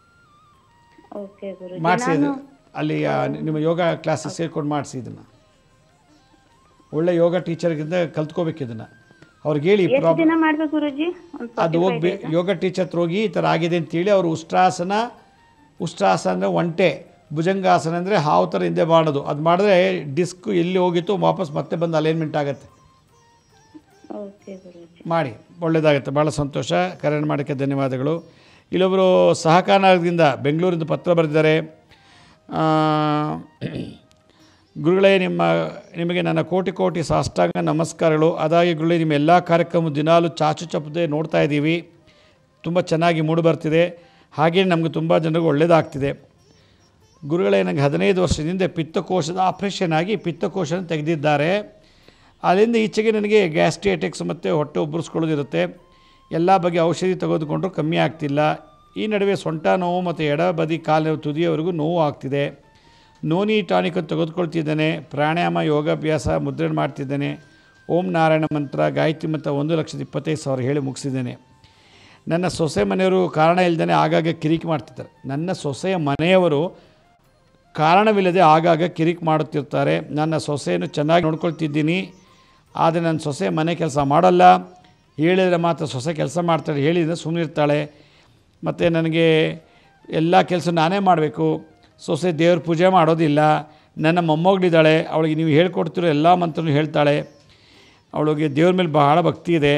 ಮಾಡಿಸಿ. ಅಲ್ಲಿ ನಿಮ್ಮ ಯೋಗ ಕ್ಲಾಸಿಗೆ ಸೇರ್ಕೊಂಡು ಮಾಡಿಸಿ. ಇದನ್ನು ಒಳ್ಳೆ ಯೋಗ ಟೀಚರ್ಗಿಂದ ಕಲ್ತ್ಕೋಬೇಕು. ಇದನ್ನು ಅವ್ರಿಗೆ ಹೇಳಿ ಅದು ಹೋಗಿ ಯೋಗ ಟೀಚರ್ ಹತ್ರ ಹೋಗಿ ಈ ಥರ ಆಗಿದೆ ಅಂತೇಳಿ ಅವರು ಉಷ್ಟ್ರಾಸನ ಅಂದರೆ ಒಂಟೆ, ಭುಜಂಗಾಸನ ಅಂದರೆ ಹಾವು ಥರ ಹಿಂದೆ ಮಾಡೋದು. ಅದು ಮಾಡಿದ್ರೆ ಡಿಸ್ಕ್ ಎಲ್ಲಿ ಹೋಗಿತ್ತು ವಾಪಸ್ ಮತ್ತೆ ಬಂದು ಅಲೈನ್ಮೆಂಟ್ ಆಗುತ್ತೆ. ಮಾಡಿ, ಒಳ್ಳೆಯದಾಗುತ್ತೆ. ಭಾಳ ಸಂತೋಷ. ಕರೆ ಮಾಡೋಕ್ಕೆ ಧನ್ಯವಾದಗಳು. ಇಲ್ಲೊಬ್ಬರು ಸಹಕಾರದಿಂದ ಬೆಂಗಳೂರಿಂದ ಪತ್ರ ಬರೆದಿದ್ದಾರೆ. ಗುರುಗಳೇ, ನಿಮಗೆ ನನ್ನ ಕೋಟಿ ಕೋಟಿ ಸಾಷ್ಟಾಂಗ ನಮಸ್ಕಾರಗಳು. ಅದಾಗಿ ಗುರುಗಳೇ, ನಿಮ್ಮ ಎಲ್ಲ ಕಾರ್ಯಕ್ರಮ ದಿನಾಲು ಚಾಚು ಚಪ್ಪದೆ ನೋಡ್ತಾ ಇದ್ದೀವಿ. ತುಂಬ ಚೆನ್ನಾಗಿ ಮೂಡಿಬರ್ತಿದೆ. ಹಾಗೆಯೇ ನಮಗೆ ತುಂಬ ಜನರಿಗೆ ಒಳ್ಳೆಯದಾಗ್ತಿದೆ. ಗುರುಗಳೇ, ನನಗೆ 15 ವರ್ಷದಿಂದ ಪಿತ್ತಕೋಶದ ಆಪ್ರೇಷನ್ ಆಗಿ ಪಿತ್ತಕೋಶನ ತೆಗೆದಿದ್ದಾರೆ. ಅಲ್ಲಿಂದ ಈಚೆಗೆ ನನಗೆ ಗ್ಯಾಸ್ಟ್ರಿಟಿಕ್ಸ್ ಮತ್ತು ಹೊಟ್ಟೆ ಉಬ್ಬರಿಸ್ಕೊಳ್ಳೋದಿರುತ್ತೆ. ಎಲ್ಲ ಬಗೆಯ ಔಷಧಿ ತೆಗೆದುಕೊಂಡ್ರೂ ಕಮ್ಮಿ ಆಗ್ತಿಲ್ಲ. ಈ ನಡುವೆ ಸೊಂಟ ನೋವು ಮತ್ತು ಎಡಬದಿ ಕಾಲಿನ ತುದಿಯವರೆಗೂ ನೋವು ಆಗ್ತಿದೆ. Noni tonic ತೆಗೆದುಕೊಳ್ತಿದ್ದೇನೆ. ಪ್ರಾಣಾಯಾಮ, ಯೋಗಾಭ್ಯಾಸ, ಮುದ್ರಣೆ ಮಾಡ್ತಿದ್ದೇನೆ. ಓಂ ನಾರಾಯಣ ಮಂತ್ರ, ಗಾಯತ್ರಿ ಮಂತ್ರ 1,25,000 ಹೇಳಿ ಮುಗಿಸಿದ್ದೇನೆ. ನನ್ನ ಸೊಸೆ ಮನೆಯವರು ಕಾರಣ ಇಲ್ಲದೇ ಆಗಾಗ ಕಿರಿಕಿ ಮಾಡ್ತಿದ್ದಾರೆ. ನನ್ನ ಸೊಸೆಯ ಮನೆಯವರು ಕಾರಣವಿಲ್ಲದೆ ಆಗಾಗ ಕಿರಿಕಿ ಮಾಡುತ್ತಿರ್ತಾರೆ. ನನ್ನ ಸೊಸೆಯನ್ನು ಚೆನ್ನಾಗಿ ನೋಡ್ಕೊಳ್ತಿದ್ದೀನಿ. ಆದರೆ ನನ್ನ ಸೊಸೆ ಮನೆ ಕೆಲಸ ಮಾಡಲ್ಲ. ಹೇಳಿದರೆ ಮಾತ್ರ ಸೊಸೆ ಕೆಲಸ ಮಾಡ್ತಾಳೆ, ಹೇಳಿದರೆ ಸುಮ್ಮನಿರ್ತಾಳೆ. ಮತ್ತು ನನಗೆ ಎಲ್ಲ ಕೆಲಸ ನಾನೇ ಮಾಡಬೇಕು. ಸೊಸೆ ದೇವ್ರ ಪೂಜೆ ಮಾಡೋದಿಲ್ಲ. ನನ್ನ ಮೊಮ್ಮಗಳಿದ್ದಾಳೆ, ಅವಳಿಗೆ ನೀವು ಹೇಳ್ಕೊಡ್ತಿರೋ ಎಲ್ಲ ಮಂತ್ರನೂ ಹೇಳ್ತಾಳೆ. ಅವಳಿಗೆ ದೇವ್ರ ಮೇಲೆ ಬಹಳ ಭಕ್ತಿ ಇದೆ.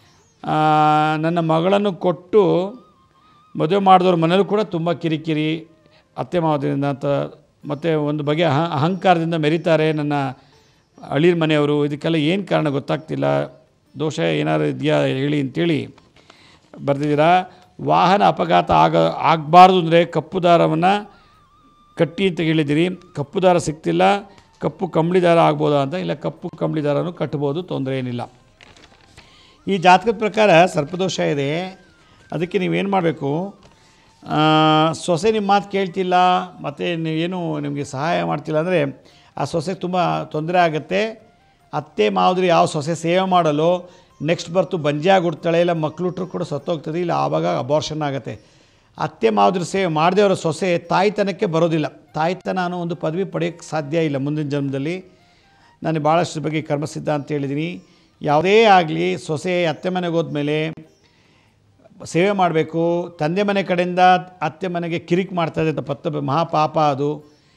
ನನ್ನ ಮಗಳನ್ನು ಕೊಟ್ಟು ಮದುವೆ ಮಾಡಿದವ್ರ ಮನೇಲೂ ಕೂಡ ತುಂಬ ಕಿರಿಕಿರಿ, ಅತ್ತೆ ಮಾವದಿಂದ ಅಂತ, ಮತ್ತು ಒಂದು ಬಗೆಯ ಅಹಂಕಾರದಿಂದ ಮೆರೀತಾರೆ ನನ್ನ ಅಳಿರ ಮನೆಯವರು. ಇದಕ್ಕೆಲ್ಲ ಏನು ಕಾರಣ ಗೊತ್ತಾಗ್ತಿಲ್ಲ. ದೋಷ ಏನಾದ್ರು ಇದೆಯಾ ಹೇಳಿ ಅಂತೇಳಿ ಬರೆದಿದ್ದೀರಾ. ವಾಹನ ಅಪಘಾತ ಆಗಬಾರ್ದು ಅಂದರೆ ಕಪ್ಪು ದಾರವನ್ನು ಕಟ್ಟಿ ಅಂತ ಹೇಳಿದ್ದೀರಿ. ಕಪ್ಪು ದಾರ ಸಿಗ್ತಿಲ್ಲ. ಕಪ್ಪು ಕಂಬಳಿ ದಾರ ಆಗ್ಬೋದಾ ಅಂತ. ಇಲ್ಲ, ಕಪ್ಪು ಕಂಬಳಿ ದಾರನೂ ಕಟ್ಬೋದು, ತೊಂದರೆ ಏನಿಲ್ಲ. ಈ ಜಾತಕದ ಪ್ರಕಾರ ಸರ್ಪದೋಷ ಇದೆ. ಅದಕ್ಕೆ ನೀವೇನು ಮಾಡಬೇಕು, ಸೊಸೆ ನಿಮ್ಮ ಮಾತು ಕೇಳ್ತಿಲ್ಲ ಮತ್ತು ನೀವೇನು ನಿಮಗೆ ಸಹಾಯ ಮಾಡ್ತಿಲ್ಲ ಅಂದರೆ ಆ ಸೊಸೆಗೆ ತುಂಬ ತೊಂದರೆ ಆಗುತ್ತೆ. ಅತ್ತೆ ಮಾವದ್ರು ಯಾವ ಸೊಸೆ ಸೇವೆ ಮಾಡಲು ನೆಕ್ಸ್ಟ್ ಬರ್ತು ಬಂಜೆ ಆಗಿಬಿಡ್ತಾಳೆ, ಇಲ್ಲ ಮಕ್ಕಳುಟ್ರು ಕೂಡ ಸತ್ತೋಗ್ತದೆ, ಇಲ್ಲ ಆವಾಗ ಅಬಾರ್ಷನ್ ಆಗುತ್ತೆ. ಅತ್ತೆ ಮಾವದ್ರ ಸೇವೆ ಮಾಡದೇವರ ಸೊಸೆ ತಾಯ್ತನಕ್ಕೆ ಬರೋದಿಲ್ಲ. ತಾಯ್ತನ ಅನ್ನೋ ಒಂದು ಪದವಿ ಪಡೆಯೋಕ್ಕೆ ಸಾಧ್ಯ ಇಲ್ಲ ಮುಂದಿನ ಜನ್ಮದಲ್ಲಿ. ನಾನು ಭಾಳಷ್ಟು ಬಗ್ಗೆ ಕರ್ಮಸಿದ್ಧ ಅಂತ ಹೇಳಿದ್ದೀನಿ. ಯಾವುದೇ ಆಗಲಿ ಸೊಸೆ ಅತ್ತೆ ಮನೆಗೆ ಹೋದ್ಮೇಲೆ ಸೇವೆ ಮಾಡಬೇಕು. ತಂದೆ ಮನೆ ಕಡೆಯಿಂದ ಅತ್ತೆ ಮನೆಗೆ ಕಿರಿಕ್ ಮಾಡ್ತಾಯಿದೆ ಅಂತ ಮಹಾಪಾಪ ಅದು.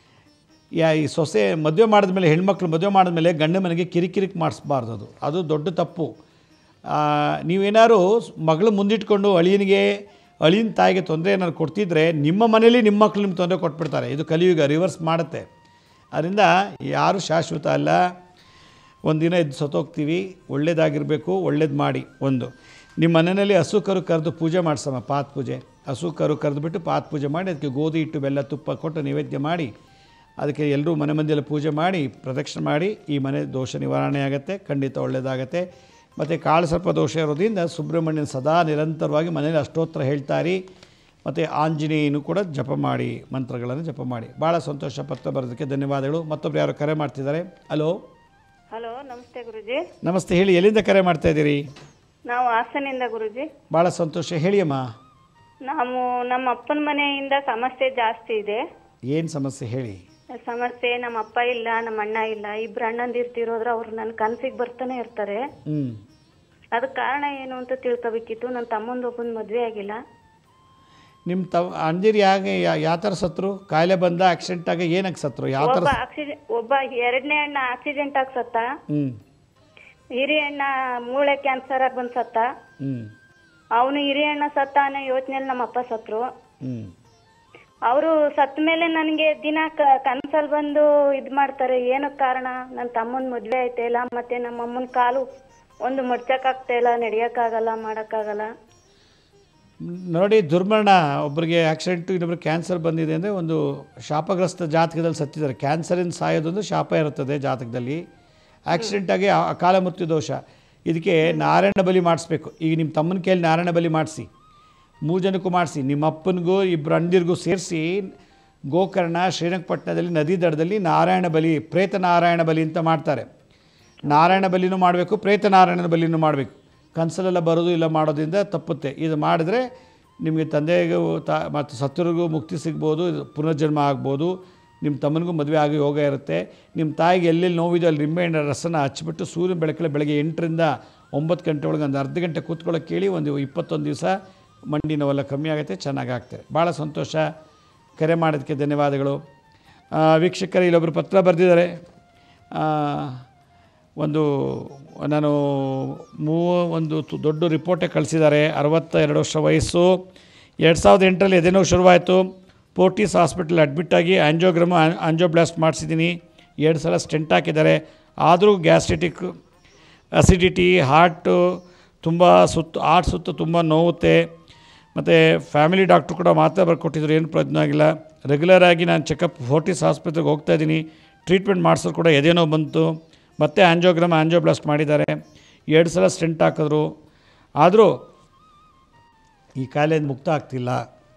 ಈ ಸೊಸೆ ಮದುವೆ ಮಾಡಿದ್ಮೇಲೆ, ಹೆಣ್ಮಕ್ಳು ಮದುವೆ ಮಾಡಿದ್ಮೇಲೆ ಗಂಡ ಮನೆಗೆ ಕಿರಿಕ್ ಮಾಡಿಸ್ಬಾರ್ದು. ಅದು ದೊಡ್ಡ ತಪ್ಪು. ನೀವೇನಾದ್ರು ಮಗಳು ಮುಂದಿಟ್ಕೊಂಡು ಅಳಿಯನ ತಾಯಿಗೆ ತೊಂದರೆ ಏನಾದ್ರು ಕೊಡ್ತಿದ್ರೆ ನಿಮ್ಮ ಮನೇಲಿ ನಿಮ್ಮ ಮಕ್ಕಳು ನಿಮ್ಗೆ ತೊಂದರೆ ಕೊಟ್ಬಿಡ್ತಾರೆ. ಇದು ಕಲಿಯುಗ ರಿವರ್ಸ್ ಮಾಡುತ್ತೆ. ಅದರಿಂದ ಯಾರೂ ಶಾಶ್ವತ ಅಲ್ಲ. ಒಂದಿನ ಎದ್ದು ಸತ್ತೋಗ್ತೀವಿ. ಒಳ್ಳೇದಾಗಿರಬೇಕು, ಒಳ್ಳೇದು ಮಾಡಿ. ನಿಮ್ಮ ಮನೆಯಲ್ಲಿ ಹಸು ಕರು ಕರೆದು ಪೂಜೆ ಮಾಡಿಸಮ್ಮ, ಪಾತ್ ಪೂಜೆ. ಹಸು ಕರು ಕರೆದುಬಿಟ್ಟು ಪಾತ್ ಪೂಜೆ ಮಾಡಿ ಅದಕ್ಕೆ ಗೋಧಿ ಹಿಟ್ಟು ಬೆಲ್ಲ ತುಪ್ಪ ಕೊಟ್ಟು ನೈವೇದ್ಯ ಮಾಡಿ ಅದಕ್ಕೆ ಎಲ್ಲರೂ ಮನೆ ಮಂದಿಯೆಲ್ಲ ಪೂಜೆ ಮಾಡಿ ಪ್ರದಕ್ಷಿಣೆ ಮಾಡಿ ಈ ಮನೆ ದೋಷ ನಿವಾರಣೆ ಆಗುತ್ತೆ. ಖಂಡಿತ ಒಳ್ಳೆಯದಾಗತ್ತೆ. ಮತ್ತು ಕಾಳು ಸರ್ಪ ದೋಷ ಇರೋದ್ರಿಂದ ಸುಬ್ರಹ್ಮಣ್ಯನ ಸದಾ ನಿರಂತರವಾಗಿ ಮನೇಲಿ ಅಷ್ಟೋತ್ತರ ಹೇಳ್ತಾರೆ. ಮತ್ತು ಆಂಜನೇಯನು ಕೂಡ ಜಪ ಮಾಡಿ, ಮಂತ್ರಗಳನ್ನು ಜಪ ಮಾಡಿ. ಭಾಳ ಸಂತೋಷ. ಪತ್ರ ಬರೋದಕ್ಕೆ ಧನ್ಯವಾದಗಳು. ಮತ್ತೊಬ್ರು ಯಾರು ಕರೆ ಮಾಡ್ತಿದ್ದಾರೆ. ಹಲೋ. ಹಲೋ, ನಮಸ್ತೆ ಗುರುಜಿ. ನಮಸ್ತೆ, ಹೇಳಿ. ಎಲ್ಲಿಂದ ಕರೆ ಮಾಡ್ತಾ ಇದ್ದೀರಿ? ನಾವು ಹಾಸನಿಂದ ಗುರುಜಿ. ಭಾಳ ಸಂತೋಷ, ಹೇಳಿ ಅಮ್ಮ. ನಮ್ಮ ಅಪ್ಪನ ಮನೆಯಿಂದ ಸಮಸ್ಯೆ ಜಾಸ್ತಿ ಇದೆ. ಏನು ಸಮಸ್ಯೆ ಹೇಳಿ? ಸಮಸ್ಯೆ, ನಮ್ಮ ಅಪ್ಪ ಇಲ್ಲ, ನಮ್ಮ ಅಣ್ಣ ಇಲ್ಲ, ಇಬ್ರು ಅಣ್ಣಂದಿರ್ತಿರೋದ್ರೆ ಅವ್ರು ನನ್ನ ಕನಸಿಗೆ ಬರ್ತಾನೆ ಇರ್ತಾರೆ. ಅದಕ್ಕೆ ಕಾರಣ ಏನು ಅಂತ ತಿಳ್ಕೊಬೇಕಿತ್ತು. ನನ್ನ ತಮ್ಮಂದು ಒಬ್ಬನ ಮದುವೆ ಆಗಿಲ್ಲ. ನಿಮ್ಮ ಅಣ್ಣದಿರು ಯಾವ ಥರ ಸತ್ರು? ಕಾಯಿಲೆ ಬಂದ, ಆಕ್ಸಿಡೆಂಟ್ ಆಗಿ ಏನಕ್ಕೆ ಸತ್ರು? ಯಾವ ಥರ? ಒಬ್ಬ ಎರಡನೇ ಅಣ್ಣ ಆಕ್ಸಿಡೆಂಟ್ ಆಗಿ ಸತ್ತ. ಹಿರಿಯ ಅಣ್ಣ ಮೂಳೆ ಕ್ಯಾನ್ಸರ್ ಆಗಿ ಬಂದು ಸತ್ತ. ಅವನು ಹಿರಿಯ ಅಣ್ಣ ಸತ್ತ ಅನ್ನೋ ಯೋಚನೆಯಲ್ಲಿ ನಮ್ಮ ಅಪ್ಪ ಸತ್ರು. ಅವರು ಸತ್ತ ಮೇಲೆ ನನಗೆ ದಿನ ಕನ್ಸಲ್ಲಿ ಬಂದು ಇದು ಮಾಡ್ತಾರೆ. ಏನಕ್ಕೆ ಕಾರಣ? ನನ್ನ ತಮ್ಮನ ಮದುವೆ ಐತೆ ಇಲ್ಲ, ಮತ್ತೆ ನಮ್ಮ ಅಮ್ಮನ ಕಾಲು ಒಂದು ಮಡ್ಚಕ್ಕಾಗ್ತಾ ಇಲ್ಲ, ನಡೆಯೋಕ್ಕಾಗಲ್ಲ, ಮಾಡೋಕ್ಕಾಗಲ್ಲ. ನೋಡಿ, ದುರ್ಮರಣ. ಒಬ್ಬರಿಗೆ ಆಕ್ಸಿಡೆಂಟು, ಇನ್ನೊಬ್ರಿಗೆ ಕ್ಯಾನ್ಸರ್ ಬಂದಿದೆ ಅಂದರೆ ಒಂದು ಶಾಪಗ್ರಸ್ತ ಜಾತಕದಲ್ಲಿ ಸತ್ತಿದ್ದಾರೆ. ಕ್ಯಾನ್ಸರಿಂದ ಸಾಯೋದೊಂದು ಶಾಪ ಇರುತ್ತದೆ ಜಾತಕದಲ್ಲಿ. ಆಕ್ಸಿಡೆಂಟಾಗಿ ಅಕಾಲ ಮೃತ್ಯು ದೋಷ. ಇದಕ್ಕೆ ನಾರಾಯಣ ಬಲಿ ಮಾಡಿಸ್ಬೇಕು. ಈಗ ನಿಮ್ಮ ತಮ್ಮನ ಕೈಯಲ್ಲಿ ನಾರಾಯಣ ಬಲಿ ಮಾಡಿಸಿ, 3 ಜನಕ್ಕೂ ಮಾಡಿಸಿ. ನಿಮ್ಮ ಅಪ್ಪನಿಗೂ ಇಬ್ಬರು ಅಣ್ಣದಿರಿಗೂ ಸೇರಿಸಿ ಗೋಕರ್ಣ, ಶ್ರೀರಂಗಪಟ್ಟಣದಲ್ಲಿ ನದಿ ದಡದಲ್ಲಿ ನಾರಾಯಣ ಬಲಿ, ಪ್ರೇತ ನಾರಾಯಣ ಬಲಿ ಅಂತ ಮಾಡ್ತಾರೆ. ನಾರಾಯಣ ಬಲಿನೂ ಮಾಡಬೇಕು, ಪ್ರೇತ ನಾರಾಯಣನ ಬಲಿನೂ ಮಾಡಬೇಕು. ಕನಸಲೆಲ್ಲ ಬರೋದು ಇಲ್ಲ ಮಾಡೋದ್ರಿಂದ ತಪ್ಪುತ್ತೆ. ಇದು ಮಾಡಿದ್ರೆ ನಿಮಗೆ ತಂದೆಗೂ ಮತ್ತು ಸತ್ತರಿಗೂ ಮುಕ್ತಿ ಸಿಗ್ಬೋದು, ಪುನರ್ಜನ್ಮ ಆಗ್ಬೋದು. ನಿಮ್ಮ ತಮ್ಮನಿಗೂ ಮದುವೆ ಆಗಿ ಯೋಗ ಇರುತ್ತೆ. ನಿಮ್ಮ ತಾಯಿಗೆ ಎಲ್ಲೆಲ್ಲಿ ನೋವಿದೆ ಅಲ್ಲಿ ನಿಂಬೆಹಣ್ಣಿನ ರಸನ ಹಚ್ಚಿಬಿಟ್ಟು ಸೂರ್ಯನ ಬೆಳಕಲ್ಲಿ ಬೆಳಗ್ಗೆ 8ರಿಂದ 9 ಗಂಟೆ ಒಳಗೆ ಒಂದು ಅರ್ಧ ಗಂಟೆ ಕೂತ್ಕೊಳ್ಳೋಕೆ ಕೇಳಿ. ಒಂದು 21 ದಿವಸ ಮಂಡಿ ನೋವೆಲ್ಲ ಕಮ್ಮಿ ಆಗುತ್ತೆ, ಚೆನ್ನಾಗಾಗ್ತದೆ. ಭಾಳ ಸಂತೋಷ. ಕರೆ ಮಾಡೋದಕ್ಕೆ ಧನ್ಯವಾದಗಳು. ವೀಕ್ಷಕರು, ಇಲ್ಲೊಬ್ಬರು ಪತ್ರ ಬರೆದಿದ್ದಾರೆ. ಒಂದು ದೊಡ್ಡ ರಿಪೋರ್ಟೇ ಕಳಿಸಿದ್ದಾರೆ. 62 ವರ್ಷ ವಯಸ್ಸು. 2008ರಲ್ಲಿ ಎದೆನೋವು ಶುರುವಾಯಿತು. ಪೋರ್ಟಿಸ್ ಹಾಸ್ಪಿಟಲ್ ಅಡ್ಮಿಟ್ ಆಗಿ ಆಂಜಿಯೋಬ್ಲಾಸ್ಟ್ ಮಾಡಿಸಿದ್ದೀನಿ. 2 ಸಲ ಸ್ಟೆಂಟ್ ಹಾಕಿದ್ದಾರೆ. ಆದರೂ ಗ್ಯಾಸ್ಟ್ರಿಟಿಕ್ ಅಸಿಡಿಟಿ, ಹಾರ್ಟು ತುಂಬ ಹಾರ್ಟ್ ಸುತ್ತು ತುಂಬ ನೋವುತ್ತೆ. ಮತ್ತು ಫ್ಯಾಮಿಲಿ ಡಾಕ್ಟ್ರು ಕೂಡ ಮಾತ್ರ ಬರ್ಕೊಟ್ಟಿದ್ರು, ಏನು ಪ್ರಯೋಜನ ಆಗಿಲ್ಲ. ರೆಗ್ಯುಲರಾಗಿ ನಾನು ಚೆಕಪ್ ಫೋರ್ಟಿಸ್ ಆಸ್ಪತ್ರೆಗೆ ಹೋಗ್ತಾಯಿದ್ದೀನಿ. ಟ್ರೀಟ್ಮೆಂಟ್ ಮಾಡಿಸೋದು ಕೂಡ ಎದೆನೋ ಬಂತು. ಮತ್ತು ಆಂಜಿಯೋಬ್ಲಾಸ್ಟ್ ಮಾಡಿದ್ದಾರೆ. 2 ಸಲ ಸ್ಟೆಂಟ್ ಹಾಕಿದ್ರು. ಆದರೂ ಈ ಕಾಯಿಲೆಯಿಂದ ಮುಕ್ತ ಆಗ್ತಿಲ್ಲ.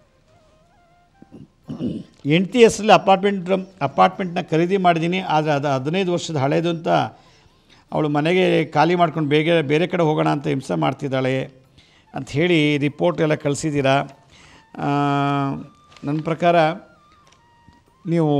ಹೆಂಡ್ತಿ ಹೆಸರಲ್ಲಿ ಅಪಾರ್ಟ್ಮೆಂಟ್ನ ಖರೀದಿ ಮಾಡಿದ್ದೀನಿ. ಆದರೆ ಅದು 15 ವರ್ಷದ ಹಳೇದು ಅಂತ ಅವಳು ಮನೆಗೆ ಖಾಲಿ ಮಾಡ್ಕೊಂಡು ಬೇರೆ ಕಡೆ ಹೋಗೋಣ ಅಂತ ಹಿಂಸೆ ಮಾಡ್ತಿದ್ದಾಳೆ ಅಂತ ಹೇಳಿ ರಿಪೋರ್ಟ್ ಎಲ್ಲ ಕಳಿಸಿದ್ದೀರಾ. ನನ್ನ ಪ್ರಕಾರ ನೀವು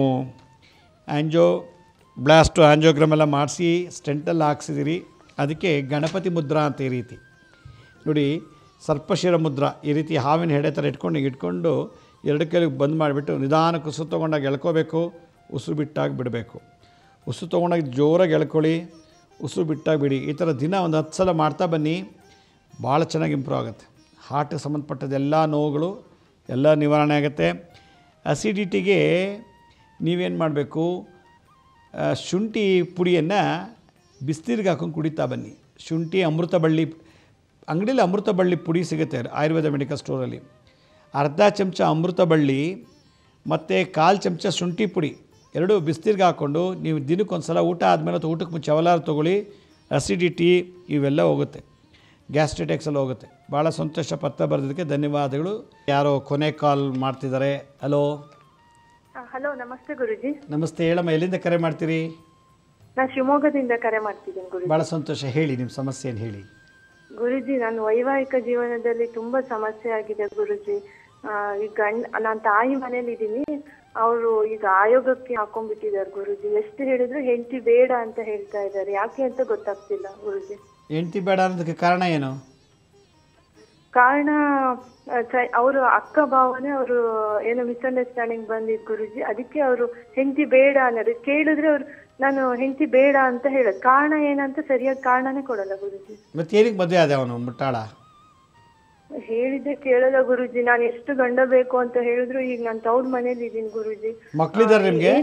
ಆಂಜಿಯೋಗ್ರಾಮ್ ಎಲ್ಲ ಮಾಡಿಸಿ ಸ್ಟೆಂಟೆಲ್ಲ ಹಾಕ್ಸಿದ್ದೀರಿ. ಅದಕ್ಕೆ ಗಣಪತಿ ಮುದ್ರಾ ಅಂತ ಈ ರೀತಿ ನೋಡಿ, ಸರ್ಪಶಿರ ಮುದ್ರಾ ಈ ರೀತಿ ಹಾವಿನ ಹೆಡೆ ಥರ ಇಟ್ಕೊಂಡು 2 ಕೈಲಿಗೆ ಬಂದ್ ಮಾಡಿಬಿಟ್ಟು ನಿಧಾನಕ್ಕೆ ಉಸಿರು ತೊಗೊಂಡಾಗ ಎಳ್ಕೋಬೇಕು, ಉಸಿರು ಬಿಟ್ಟಾಗ ಬಿಡಬೇಕು. ಉಸಿರು ತೊಗೊಂಡಾಗ ಜೋರಾಗಿ ಎಳ್ಕೊಳ್ಳಿ, ಉಸಿರು ಬಿಟ್ಟಾಗ ಬಿಡಿ. ಈ ಥರ ದಿನ ಒಂದು 10 ಸಲ ಮಾಡ್ತಾ ಬನ್ನಿ, ಭಾಳ ಚೆನ್ನಾಗಿ ಇಂಪ್ರೂವ್ ಆಗುತ್ತೆ. ಹಾರ್ಟಿಗೆ ಸಂಬಂಧಪಟ್ಟದ ಎಲ್ಲ ನೋವುಗಳು ಎಲ್ಲ ನಿವಾರಣೆ ಆಗುತ್ತೆ. ಅಸಿಡಿಟಿಗೆ ನೀವೇನು ಮಾಡಬೇಕು, ಶುಂಠಿ ಪುಡಿಯನ್ನು ಬಿಸಿನೀರಿಗೆ ಹಾಕೊಂಡು ಕುಡಿತಾ ಬನ್ನಿ. ಶುಂಠಿ ಅಮೃತಬಳ್ಳಿ ಅಂಗಡಿಯಲ್ಲಿ ಅಮೃತಬಳ್ಳಿ ಪುಡಿ ಸಿಗುತ್ತೆ ಆಯುರ್ವೇದ ಮೆಡಿಕಲ್ ಸ್ಟೋರಲ್ಲಿ. ಅರ್ಧ ಚಮಚ ಅಮೃತಬಳ್ಳಿ ಮತ್ತು 1/4 ಚಮಚ ಶುಂಠಿ ಪುಡಿ ಎರಡೂ ಬಿಸಿನೀರಿಗೆ ಹಾಕ್ಕೊಂಡು ನೀವು ದಿನಕ್ಕೊಂದು ಸಲ ಊಟ ಆದಮೇಲೆ ಅಥವಾ ಊಟಕ್ಕೆ ಮುಂಚೆ ಅವಲಾರು ತೊಗೊಳ್ಳಿ. ಅಸಿಡಿಟಿ ಇವೆಲ್ಲ ಹೋಗುತ್ತೆ, ಗ್ಯಾಸ್ಟ್ರಿಟಿಕ್ಸ್ ಎಲ್ಲ ಹೋಗುತ್ತೆ. ಭಾಳ ಸಂತೋಷ. ಪತ್ರ ಬರೆದಕ್ಕೆ ಧನ್ಯವಾದಗಳು. ಯಾರೋ ಕೊನೆ ಕಾಲ್ ಮಾಡ್ತಿದ್ದಾರೆ. ಹಲೋ ಹಲೋ, ನಮಸ್ತೆ ಗುರುಜಿ. ನಮಸ್ತೆ, ಹೇಳಮ್ಮ. ಎಲ್ಲಿಂದ ಕರೆ ಮಾಡ್ತೀರಿ? ನಾನು ಶಿವಮೊಗ್ಗದಿಂದ ಕರೆ ಮಾಡ್ತಿದ್ದೀನಿ ಗುರುಜಿ. ಭಾಳ ಸಂತೋಷ. ಹೇಳಿ ನಿಮ್ಮ ಸಮಸ್ಯೆ ಏನು ಹೇಳಿ. ಗುರುಜಿ, ನಾನು ವೈವಾಹಿಕ ಜೀವನದಲ್ಲಿ ತುಂಬಾ ಸಮಸ್ಯೆ ಆಗಿದೆ ಗುರುಜಿ. ಈಗ ನಾನು ತಾಯಿ ಮನೇಲಿ ಇದ್ದೀನಿ. ಅವರು ಈಗ ಆಯೋಗಕ್ಕೆ ಹಾಕೊಂಡ್ಬಿಟ್ಟಿದ್ದಾರೆ ಗುರುಜಿ. ಎಷ್ಟು ಹೇಳಿದ್ರು ಹೆಂಡತಿ ಬೇಡ ಅಂತ ಹೇಳ್ತಾ ಇದ್ದಾರೆ. ಯಾಕೆ ಅಂತ ಗೊತ್ತಾಗ್ತಿಲ್ಲ ಗುರುಜಿ. ಹೆಂಡತಿ ಬೇಡ ಅನ್ನೋದಕ್ಕೆ ಕಾರಣ ಏನು? ಕಾರಣ ಅವರು ಅಕ್ಕ ಭಾವನೆ ಅವರು ಏನೋ ಮಿಸ್ಅಂಡರ್ಸ್ಟ್ಯಾಂಡಿಂಗ್ ಬಂದಿದ್ ಗುರುಜಿ. ಅದಕ್ಕೆ ಅವರು ಹೆಂಡತಿ ಬೇಡ ಅನ್ನೋದು ಕೇಳಿದ್ರೆ ಅವ್ರು ನಾನು ಹೆಂಡತಿ ಬೇಡ ಅಂತ ಹೇಳೋದು. ಕಾರಣ ಏನಂತ ಸರಿಯಾದ ಕಾರಣನೇ ಕೊಡಲ್ಲ ಗುರುಜಿ. ಮತ್ತೆ ಏನಕ್ಕೆ ಮದುವೆ ಆದ ಅವನು ಮುಟ್ಟಾಳ? ಹೇಳಿದ್ದೆ ಕೇಳಲ್ಲ ಗುರುಜಿ. ನಾನು ಎಷ್ಟು ಗಂಡ ಬೇಕು ಅಂತ ಹೇಳಿದ್ರು ಈಗ ನಾನು ತವ್ರ ಮನೇಲಿ ಇದ್ದೀನಿ ಗುರುಜಿ. ಮಕ್ಕಳಿದ್ದಾರೆ ನಿಮಗೆ?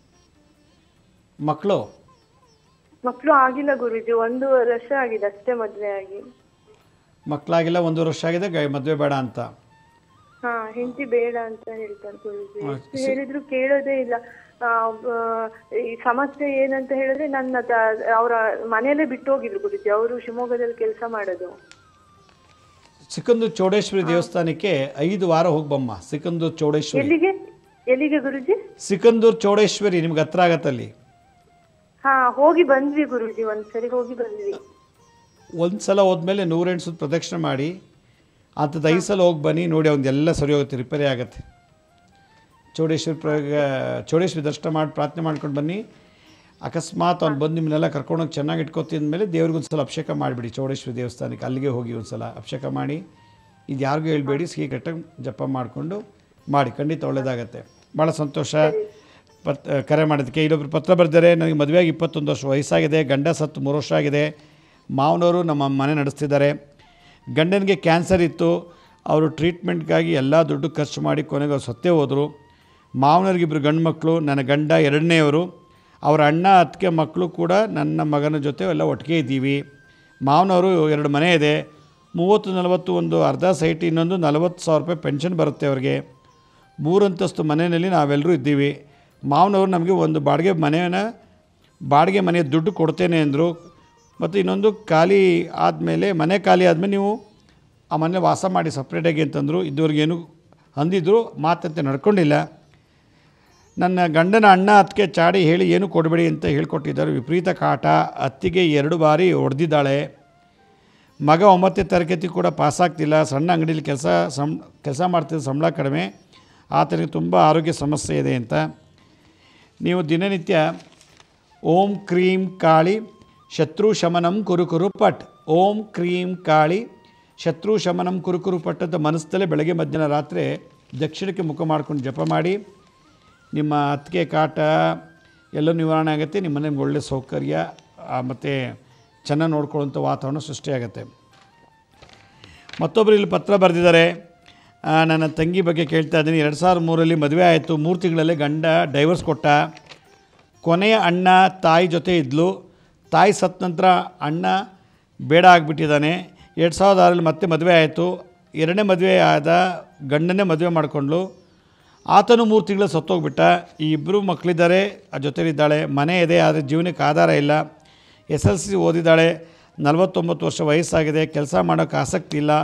ಮಕ್ಕಳು ಆಗಿಲ್ಲ ಗುರುಜಿ. 1 ವರ್ಷ ಆಗಿದೆ ಅಷ್ಟೇ ಮದ್ವೆ ಆಗಿ. ಮಕ್ಕಳಾಗಿಲ್ಲ, 1 ವರ್ಷ ಆಗಿದೆ, ಮದುವೆ ಬೇಡ ಅಂತ. ಹಾ, ಹೆಂಡತಿ ಬೇಡ ಅಂತ ಹೇಳ್ತಾರೆ ಗುರುಜಿ. ಎಷ್ಟು ಹೇಳಿದ್ರು ಕೇಳೋದೇ ಇಲ್ಲ. ಈ ಸಮಸ್ಯೆ ಏನಂತ ಹೇಳಿದ್ರೆ ನನ್ನ ಅವರ ಮನೆಯಲ್ಲೇ ಬಿಟ್ಟು ಹೋಗಿದ್ರು ಗುರುಜಿ. ಅವರು ಶಿವಮೊಗ್ಗದಲ್ಲಿ ಕೆಲಸ ಮಾಡೋದು. ಸಿಕಂದೂರು ಚೌಡೇಶ್ವರಿ ದೇವಸ್ಥಾನಕ್ಕೆ 5 ವಾರ ಹೋಗ್ಬಮ್ಮ. ಸಿಕಂದೂರು ಚೌಡೇಶ್ವರಿ. ಎಲ್ಲಿಗೆ ಗುರುಜಿ? ಸಿಕಂದೂರು ಚೌಡೇಶ್ವರಿ ನಿಮ್ಗೆ ಹತ್ರ ಆಗತ್ತಲ್ಲಿ. ಹಾ, ಹೋಗಿ ಬಂದ್ವಿ ಗುರುಜಿ. ಒಂದ್ಸರಿ ಹೋಗಿ ಬಂದ್ವಿ. ಒಂದು ಸಲ ಹೋದ್ಮೇಲೆ 108 ಸುತ್ತ ಪ್ರದಕ್ಷಿಣೆ ಮಾಡಿ ಅಂಥದ್ದು 5 ಸಲ ಹೋಗಿ ಬನ್ನಿ. ನೋಡಿ ಅವನ್ನೆಲ್ಲ ಸರಿ ಹೋಗುತ್ತೆ, ರಿಪೇರಿ ಆಗುತ್ತೆ. ಚೌಡೇಶ್ವರಿ ದರ್ಶನ ಮಾಡಿ ಪ್ರಾರ್ಥನೆ ಮಾಡ್ಕೊಂಡು ಬನ್ನಿ. ಅಕಸ್ಮಾತ್ ಅವ್ನು ಬಂದು ನಿಮ್ಮನ್ನೆಲ್ಲ ಕರ್ಕೊಂಡೋಗಿ ಚೆನ್ನಾಗಿ ಇಟ್ಕೊತಿದ ಮೇಲೆ ದೇವ್ರಿಗೊಂದು ಸಲ ಅಭಿಷೇಕ ಮಾಡಿಬಿಡಿ. ಚೌಡೇಶ್ವರಿ ದೇವಸ್ಥಾನಕ್ಕೆ ಅಲ್ಲಿಗೆ ಹೋಗಿ ಒಂದು ಸಲ ಅಭಿಷೇಕ ಮಾಡಿ. ಇದು ಯಾರಿಗೂ ಹೇಳ್ಬೇಡಿ, ಕರೆಕ್ಟಾಗಿ ಜಪ ಮಾಡಿಕೊಂಡು ಮಾಡಿ, ಖಂಡಿತ ಒಳ್ಳೆಯದಾಗತ್ತೆ. ಭಾಳ ಸಂತೋಷ ಕರೆ ಮಾಡೋದಕ್ಕೆ. ಇಲ್ಲೊಬ್ರು ಪತ್ರ ಬರೆದಿದ್ದಾರೆ. ನನಗೆ ಮದುವೆಯಾಗಿ 21 ವರ್ಷ ವಯಸ್ಸಾಗಿದೆ. ಗಂಡ ಸತ್ತು 3 ವರ್ಷ ಆಗಿದೆ. ಮಾವನವರು ನಮ್ಮ ಮನೆ ನಡೆಸ್ತಿದ್ದಾರೆ. ಗಂಡನಿಗೆ ಕ್ಯಾನ್ಸರ್ ಇತ್ತು. ಅವರು ಟ್ರೀಟ್ಮೆಂಟ್ಗಾಗಿ ಎಲ್ಲ ದುಡ್ಡು ಖರ್ಚು ಮಾಡಿ ಕೊನೆಗೆ ಅವ್ರು ಸತ್ತೇ ಹೋದರು. ಮಾವನವ್ರಿಗೆ 2 ಗಂಡು ಮಕ್ಕಳು. ನನ್ನ ಗಂಡ 2ನೇವರು. ಅವರ ಅಣ್ಣ ಅತ್ತಿಗೆ ಮಕ್ಕಳು ಕೂಡ ನನ್ನ ಮಗನ ಜೊತೆ ಎಲ್ಲ ಒಟ್ಟಿಗೆ ಇದ್ದೀವಿ. ಮಾವನವರು 2 ಮನೆ ಇದೆ. 30-40 ಒಂದು ಅರ್ಧ ಸೈಟ್, ಇನ್ನೊಂದು 40,000 ರೂಪಾಯಿ ಪೆನ್ಷನ್ ಬರುತ್ತೆ ಅವ್ರಿಗೆ. 3 ಅಂತಸ್ತು ಮನೆಯಲ್ಲಿ ನಾವೆಲ್ಲರೂ ಇದ್ದೀವಿ. ಮಾವನವರು ನಮಗೆ ಒಂದು ಬಾಡಿಗೆ ಮನೆಯ ದುಡ್ಡು ಕೊಡ್ತೇನೆ ಅಂದರು. ಮತ್ತು ಇನ್ನೊಂದು ಮನೆ ಖಾಲಿ ಆದಮೇಲೆ ನೀವು ಆ ಮನೆ ವಾಸ ಮಾಡಿ ಸಪ್ರೇಟಾಗಿ ಅಂತಂದರು. ಇದುವರೆಗೇನು ಅಂದಿದ್ರು, ಮಾತಂತೆ ನಡ್ಕೊಂಡಿಲ್ಲ. ನನ್ನ ಗಂಡನ ಅಣ್ಣ ಅತ್ತಿಗೆ ಚಾಡಿ ಹೇಳಿ ಏನು ಕೊಡಬೇಡಿ ಅಂತ ಹೇಳ್ಕೊಟ್ಟಿದ್ದಾರೆ. ವಿಪರೀತ ಕಾಟ. ಅತ್ತಿಗೆ 2 ಬಾರಿ ಹೊಡೆದಿದ್ದಾಳೆ. ಮಗ 9ನೇ ತರಗತಿ ಕೂಡ ಪಾಸಾಗ್ತಿಲ್ಲ. ಸಣ್ಣ ಅಂಗಡಿಯಲ್ಲಿ ಕೆಲಸ ಮಾಡ್ತಿದ್ದ, ಸಂಬಳ ಕಡಿಮೆ. ಆತನಿಗೆ ತುಂಬ ಆರೋಗ್ಯ ಸಮಸ್ಯೆ ಇದೆ ಅಂತ. ನೀವು ದಿನನಿತ್ಯ ಓಂ ಕ್ರೀಂ ಕಾಳಿ ಶತ್ರು ಶಮನಂ ಕುರುಕುರು ಪಟ್, ಓಂ ಕ್ರೀಂ ಕಾಳಿ ಶತ್ರು ಶಮನಂ ಕುರುಕುರು ಪಟ್ ಅಂತ ಮನಸ್ಸಲ್ಲೇ ಬೆಳಗ್ಗೆ ಮಧ್ಯಾಹ್ನ ರಾತ್ರಿ ದಕ್ಷಿಣಕ್ಕೆ ಮುಖ ಮಾಡ್ಕೊಂಡು ಜಪ ಮಾಡಿ. ನಿಮ್ಮ ಅತ್ತಿಗೆ ಕಾಟ ಎಲ್ಲ ನಿವಾರಣೆ ಆಗುತ್ತೆ. ನಿಮ್ಮ ಮನೆಗೆ ಒಳ್ಳೆ ಸೌಕರ್ಯ ಮತ್ತು ಚೆನ್ನಾಗಿ ನೋಡ್ಕೊಳ್ಳೋಂಥ ವಾತಾವರಣ ಸೃಷ್ಟಿಯಾಗುತ್ತೆ. ಮತ್ತೊಬ್ಬರು ಇಲ್ಲಿ ಪತ್ರ ಬರೆದಿದ್ದಾರೆ. ನನ್ನ ತಂಗಿ ಬಗ್ಗೆ ಕೇಳ್ತಾ ಇದ್ದೀನಿ. 2003ರಲ್ಲಿ ಮದುವೆ ಆಯಿತು. 3 ತಿಂಗಳಲ್ಲೇ ಗಂಡ ಡೈವರ್ಸ್ ಕೊಟ್ಟ. ಕೊನೆಯ ಅಣ್ಣ ತಾಯಿ ಜೊತೆ ಇದ್ಲು. ತಾಯಿ ಸತ್ತ ನಂತರ ಅಣ್ಣ ಬೇಡ ಆಗಿಬಿಟ್ಟಿದ್ದಾನೆ. 2006ರಲ್ಲಿ ಮತ್ತೆ ಮದುವೆ ಆಯಿತು. ಎರಡನೇ ಮದುವೆ ಆದ ಗಂಡನ್ನೇ ಮದುವೆ ಮಾಡಿಕೊಂಡ್ಳು. ಆತನು 3 ತಿಂಗಳು ಸತ್ತೋಗ್ಬಿಟ್ಟ. ಈ ಇಬ್ಬರು ಮಕ್ಕಳಿದ್ದಾರೆ, ಆ ಜೊತೆಲಿದ್ದಾಳೆ. ಮನೆ ಇದೆ, ಆದರೆ ಜೀವನಕ್ಕೆ ಆಧಾರ ಇಲ್ಲ. SLC ಓದಿದ್ದಾಳೆ, 49 ವರ್ಷ ವಯಸ್ಸಾಗಿದೆ. ಕೆಲಸ ಮಾಡೋಕ್ಕೆ ಆಸಕ್ತಿ ಇಲ್ಲ.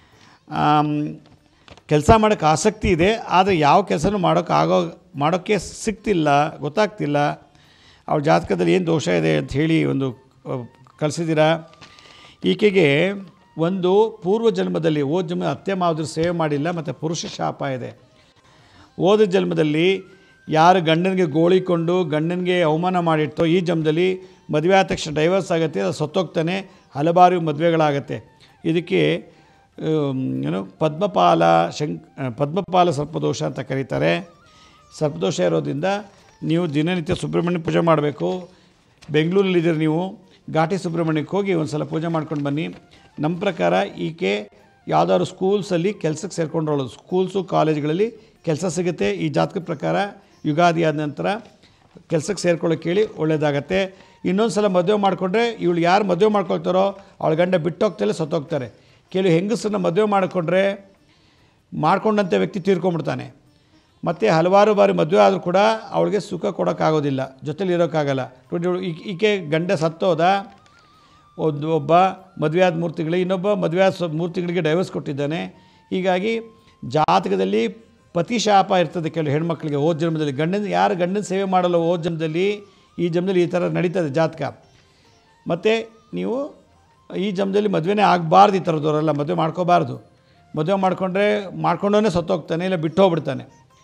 ಕೆಲಸ ಮಾಡೋಕ್ಕೆ ಆಸಕ್ತಿ ಇದೆ, ಆದರೆ ಯಾವ ಕೆಲಸನೂ ಮಾಡೋಕ್ಕೆ ಸಿಗ್ತಿಲ್ಲ, ಗೊತ್ತಾಗ್ತಿಲ್ಲ. ಅವಳ ಜಾತಕದಲ್ಲಿ ಏನು ದೋಷ ಇದೆ ಅಂತ ಹೇಳಿ ಒಂದು ಕಳಿಸಿದ್ದೀರಾ. ಈಕೆಗೆ ಒಂದು ಪೂರ್ವ ಜನ್ಮದಲ್ಲಿ ಓದ ಜನ್ಮ ಅತ್ತೆ ಮಾವದ್ರು ಸೇವೆ ಮಾಡಿಲ್ಲ ಮತ್ತು ಪುರುಷ ಶಾಪ ಇದೆ. ಓದ ಜನ್ಮದಲ್ಲಿ ಯಾರು ಗಂಡನಿಗೆ ಗೋಳಿಕೊಂಡು ಗಂಡನಿಗೆ ಅವಮಾನ ಮಾಡಿರ್ತೋ ಈ ಜನ್ಮದಲ್ಲಿ ಮದುವೆ ಆದ ತಕ್ಷಣ ಡೈವರ್ಸ್ ಆಗುತ್ತೆ, ಅದು ಸತ್ತೋಗ್ತಾನೆ, ಹಲವಾರು ಮದುವೆಗಳಾಗತ್ತೆ. ಇದಕ್ಕೆ ಏನು ಪದ್ಮಪಾಲ ಸರ್ಪದೋಷ ಅಂತ ಕರೀತಾರೆ. ಸರ್ಪದೋಷ ಇರೋದ್ರಿಂದ ನೀವು ದಿನನಿತ್ಯ ಸುಬ್ರಹ್ಮಣ್ಯ ಪೂಜೆ ಮಾಡಬೇಕು. ಬೆಂಗಳೂರಲ್ಲಿದ್ದೀರಿ ನೀವು, ಘಾಟಿ ಸುಬ್ರಹ್ಮಣ್ಯಕ್ಕೆ ಹೋಗಿ ಒಂದು ಸಲ ಪೂಜೆ ಮಾಡ್ಕೊಂಡು ಬನ್ನಿ. ನಮ್ಮ ಪ್ರಕಾರ ಈಕೆ ಯಾವುದಾದ್ರು ಸ್ಕೂಲ್ಸಲ್ಲಿ ಕೆಲಸಕ್ಕೆ ಸೇರಿಕೊಂಡ್ರೋಳು. ಸ್ಕೂಲ್ಸು ಕಾಲೇಜ್ಗಳಲ್ಲಿ ಕೆಲಸ ಸಿಗುತ್ತೆ. ಈ ಜಾತಕದ ಪ್ರಕಾರ ಯುಗಾದಿ ಆದ ನಂತರ ಕೆಲಸಕ್ಕೆ ಸೇರ್ಕೊಳ್ಳೋಕೆ ಕೇಳಿ ಒಳ್ಳೆಯದಾಗತ್ತೆ. ಇನ್ನೊಂದು ಸಲ ಮದುವೆ ಮಾಡಿಕೊಂಡ್ರೆ ಇವಳು ಯಾರು ಮದುವೆ ಮಾಡ್ಕೊಳ್ತಾರೋ ಅವಳ ಗಂಡ ಬಿಟ್ಟೋಗ್ತಲೇ ಸತ್ತೋಗ್ತಾರೆ. ಕೆಲವು ಹೆಂಗಸರನ್ನ ಮದುವೆ ಮಾಡಿಕೊಂಡ್ರೆ ಮಾಡ್ಕೊಂಡಂಥ ವ್ಯಕ್ತಿ ತೀರ್ಕೊಂಡ್ಬಿಡ್ತಾನೆ. ಮತ್ತು ಹಲವಾರು ಬಾರಿ ಮದುವೆ ಆದರೂ ಕೂಡ ಅವಳಿಗೆ ಸುಖ ಕೊಡೋಕ್ಕಾಗೋದಿಲ್ಲ, ಜೊತೆಲಿ ಇರೋಕ್ಕಾಗಲ್ಲ. ಈಕೆ ಗಂಡ ಸತ್ತೋದ, ಒಬ್ಬ ಮದುವೆ ಆದ 3 ತಿಂಗಳಿಗೆ, ಇನ್ನೊಬ್ಬ ಮದುವೆ ಆದ 3 ತಿಂಗಳಿಗೆ ಡೈವರ್ಸ್ ಕೊಟ್ಟಿದ್ದಾನೆ. ಹೀಗಾಗಿ ಜಾತಕದಲ್ಲಿ ಪತಿ ಶಾಪ ಇರ್ತದೆ ಕೆಲವು ಹೆಣ್ಮಕ್ಳಿಗೆ. ಓದ್ ಜನ್ಮದಲ್ಲಿ ಯಾರು ಗಂಡನ ಸೇವೆ ಮಾಡಲ್ಲ ಓದ್ ಜನ್ಮದಲ್ಲಿ, ಈ ಜನ್ಮದಲ್ಲಿ ಈ ಥರ ನಡೀತದೆ ಜಾತಕ. ಮತ್ತು ನೀವು ಈ ಜನ್ಮದಲ್ಲಿ ಮದುವೆನೇ ಆಗಬಾರ್ದು. ಈ ಥರದವರೆಲ್ಲ ಮದುವೆ ಮಾಡ್ಕೋಬಾರ್ದು. ಮದುವೆ ಮಾಡ್ಕೊಂಡವನೇ ಸತ್ತೋಗ್ತಾನೆ, ಇಲ್ಲ ಬಿಟ್ಟು ಹೋಗ್ಬಿಡ್ತಾನೆ.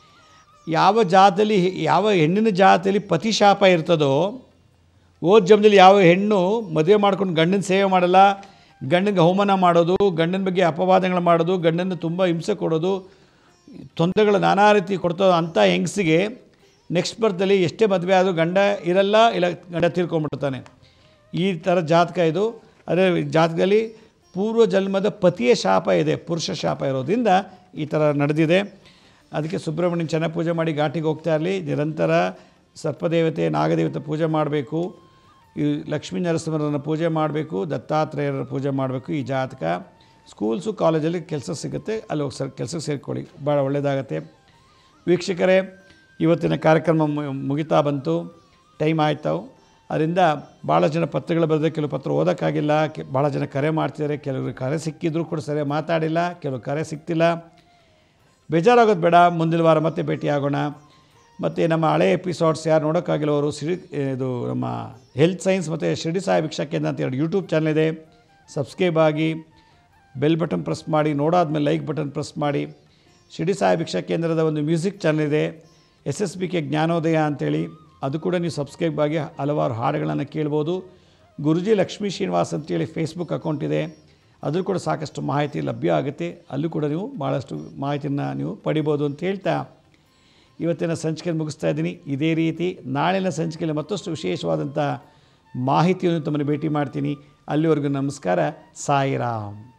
ಯಾವ ಹೆಣ್ಣಿನ ಜಾತದಲ್ಲಿ ಪತಿ ಶಾಪ ಇರ್ತದೋ, ಓದ್ ಜನ್ಮದಲ್ಲಿ ಯಾವ ಹೆಣ್ಣು ಮದುವೆ ಮಾಡ್ಕೊಂಡು ಗಂಡನ ಸೇವೆ ಮಾಡಲ್ಲ, ಗಂಡನಿಗೆ ಅವಮಾನ ಮಾಡೋದು, ಗಂಡನ ಬಗ್ಗೆ ಅಪವಾದಗಳು ಮಾಡೋದು, ಗಂಡನ ತುಂಬ ಹಿಂಸೆ ಕೊಡೋದು, ತೊಂದರೆಗಳು ನಾನಾ ರೀತಿ ಕೊಡ್ತೋ ಅಂಥ ಹೆಂಗಸಿಗೆ ನೆಕ್ಸ್ಟ್ ಬರ್ತಲ್ಲಿ ಎಷ್ಟೇ ಮದುವೆ ಆದರೂ ಗಂಡ ಇರಲ್ಲ, ಇಲ್ಲ ಗಂಡ ತೀರ್ಕೊಂಡ್ಬಿಡ್ತಾನೆ. ಈ ಥರ ಜಾತಕ ಇದು. ಅದೇ ಜಾತಕದಲ್ಲಿ ಪೂರ್ವ ಜನ್ಮದ ಪತಿಯ ಶಾಪ ಇದೆ, ಪುರುಷ ಶಾಪ ಇರೋದ್ರಿಂದ ಈ ಥರ ನಡೆದಿದೆ. ಅದಕ್ಕೆ ಸುಬ್ರಹ್ಮಣ್ಯನ ಚೆನ್ನಾಗಿ ಪೂಜೆ ಮಾಡಿ ಘಾಟಿಗೆ ಹೋಗ್ತಾ ಇರಲಿ. ನಿರಂತರ ಸರ್ಪದೇವತೆ, ನಾಗದೇವತೆ ಪೂಜೆ ಮಾಡಬೇಕು. ಈ ಲಕ್ಷ್ಮೀ ನರಸಿಂಹರನ್ನು ಪೂಜೆ ಮಾಡಬೇಕು, ದತ್ತಾತ್ರೇಯರ ಪೂಜೆ ಮಾಡಬೇಕು. ಈ ಜಾತಕ ಸ್ಕೂಲ್ಸು ಕಾಲೇಜಲ್ಲಿ ಕೆಲಸ ಸಿಗುತ್ತೆ, ಅಲ್ಲಿ ಹೋಗಿ ಕೆಲಸಕ್ಕೆ ಸೇರಿಕೊಳ್ಳಿ, ಭಾಳ ಒಳ್ಳೆಯದಾಗತ್ತೆ. ವೀಕ್ಷಕರೇ, ಇವತ್ತಿನ ಕಾರ್ಯಕ್ರಮ ಮುಗಿತಾ ಬಂತು, ಟೈಮ್ ಆಯ್ತಾವು. ಅದರಿಂದ ಭಾಳ ಜನ ಪತ್ರಗಳು ಬರೆದರೆ ಕೆಲವು ಪತ್ರ ಓದೋಕ್ಕಾಗಿಲ್ಲ. ಭಾಳ ಜನ ಕರೆ ಮಾಡ್ತಿದ್ದಾರೆ. ಕೆಲವರು ಕರೆ ಸಿಕ್ಕಿದ್ರು ಕೂಡ ಸರಿಯಾಗಿ ಮಾತಾಡಿಲ್ಲ, ಕೆಲವರು ಕರೆ ಸಿಗ್ತಿಲ್ಲ. ಬೇಜಾರಾಗೋದು ಬೇಡ, ಮುಂದಿನ ವಾರ ಮತ್ತೆ ಭೇಟಿಯಾಗೋಣ. ಮತ್ತು ನಮ್ಮ ಹಳೆ ಎಪಿಸೋಡ್ಸ್ ಯಾರು ನೋಡೋಕ್ಕಾಗಿಲ್ಲವರು ಇದು ನಮ್ಮ ಹೆಲ್ತ್ ಸೈನ್ಸ್ ಮತ್ತು ಶಿರ್ಡಿ ಸಾಯಿ ಭಿಕ್ಷಾ ಕೇಂದ್ರ ಅಂತ 2 ಯೂಟ್ಯೂಬ್ ಚಾನಲ್ ಇದೆ. ಸಬ್ಸ್ಕ್ರೈಬ್ ಆಗಿ, ಬೆಲ್ ಬಟನ್ ಪ್ರೆಸ್ ಮಾಡಿ, ನೋಡಾದ್ಮೇಲೆ ಲೈಕ್ ಬಟನ್ ಪ್ರೆಸ್ ಮಾಡಿ. ಶಿರ್ಡಿ ಸಾಯಿ ಭಿಕ್ಷಾ ಕೇಂದ್ರದ ಒಂದು ಮ್ಯೂಸಿಕ್ ಚಾನಲ್ ಇದೆ, SSBK ಜ್ಞಾನೋದಯ ಅಂಥೇಳಿ, ಅದು ಕೂಡ ನೀವು ಸಬ್ಸ್ಕ್ರೈಬ್ ಆಗಿ ಹಲವಾರು ಹಾಡುಗಳನ್ನು ಕೇಳ್ಬೋದು. ಗುರುಜಿ ಲಕ್ಷ್ಮೀ ಶ್ರೀನಿವಾಸ್ ಅಂತೇಳಿ ಫೇಸ್ಬುಕ್ ಅಕೌಂಟ್ ಇದೆ, ಅದ್ರ ಕೂಡ ಸಾಕಷ್ಟು ಮಾಹಿತಿ ಲಭ್ಯ ಆಗುತ್ತೆ. ಅಲ್ಲೂ ಕೂಡ ನೀವು ಭಾಳಷ್ಟು ಮಾಹಿತಿಯನ್ನು ನೀವು ಪಡಿಬೋದು ಅಂತ ಹೇಳ್ತಾ ಇವತ್ತಿನ ಸಂಚಿಕೆಯನ್ನು ಮುಗಿಸ್ತಾ ಇದ್ದೀನಿ. ಇದೇ ರೀತಿ ನಾಳಿನ ಸಂಚಿಕೆಯಲ್ಲಿ ಮತ್ತಷ್ಟು ವಿಶೇಷವಾದಂಥ ಮಾಹಿತಿಯನ್ನು ತಮ್ಮನ್ನು ಭೇಟಿ ಮಾಡ್ತೀನಿ. ಅಲ್ಲಿವರೆಗೂ ನಮಸ್ಕಾರ. ಸಾಯಿರಾಮ್.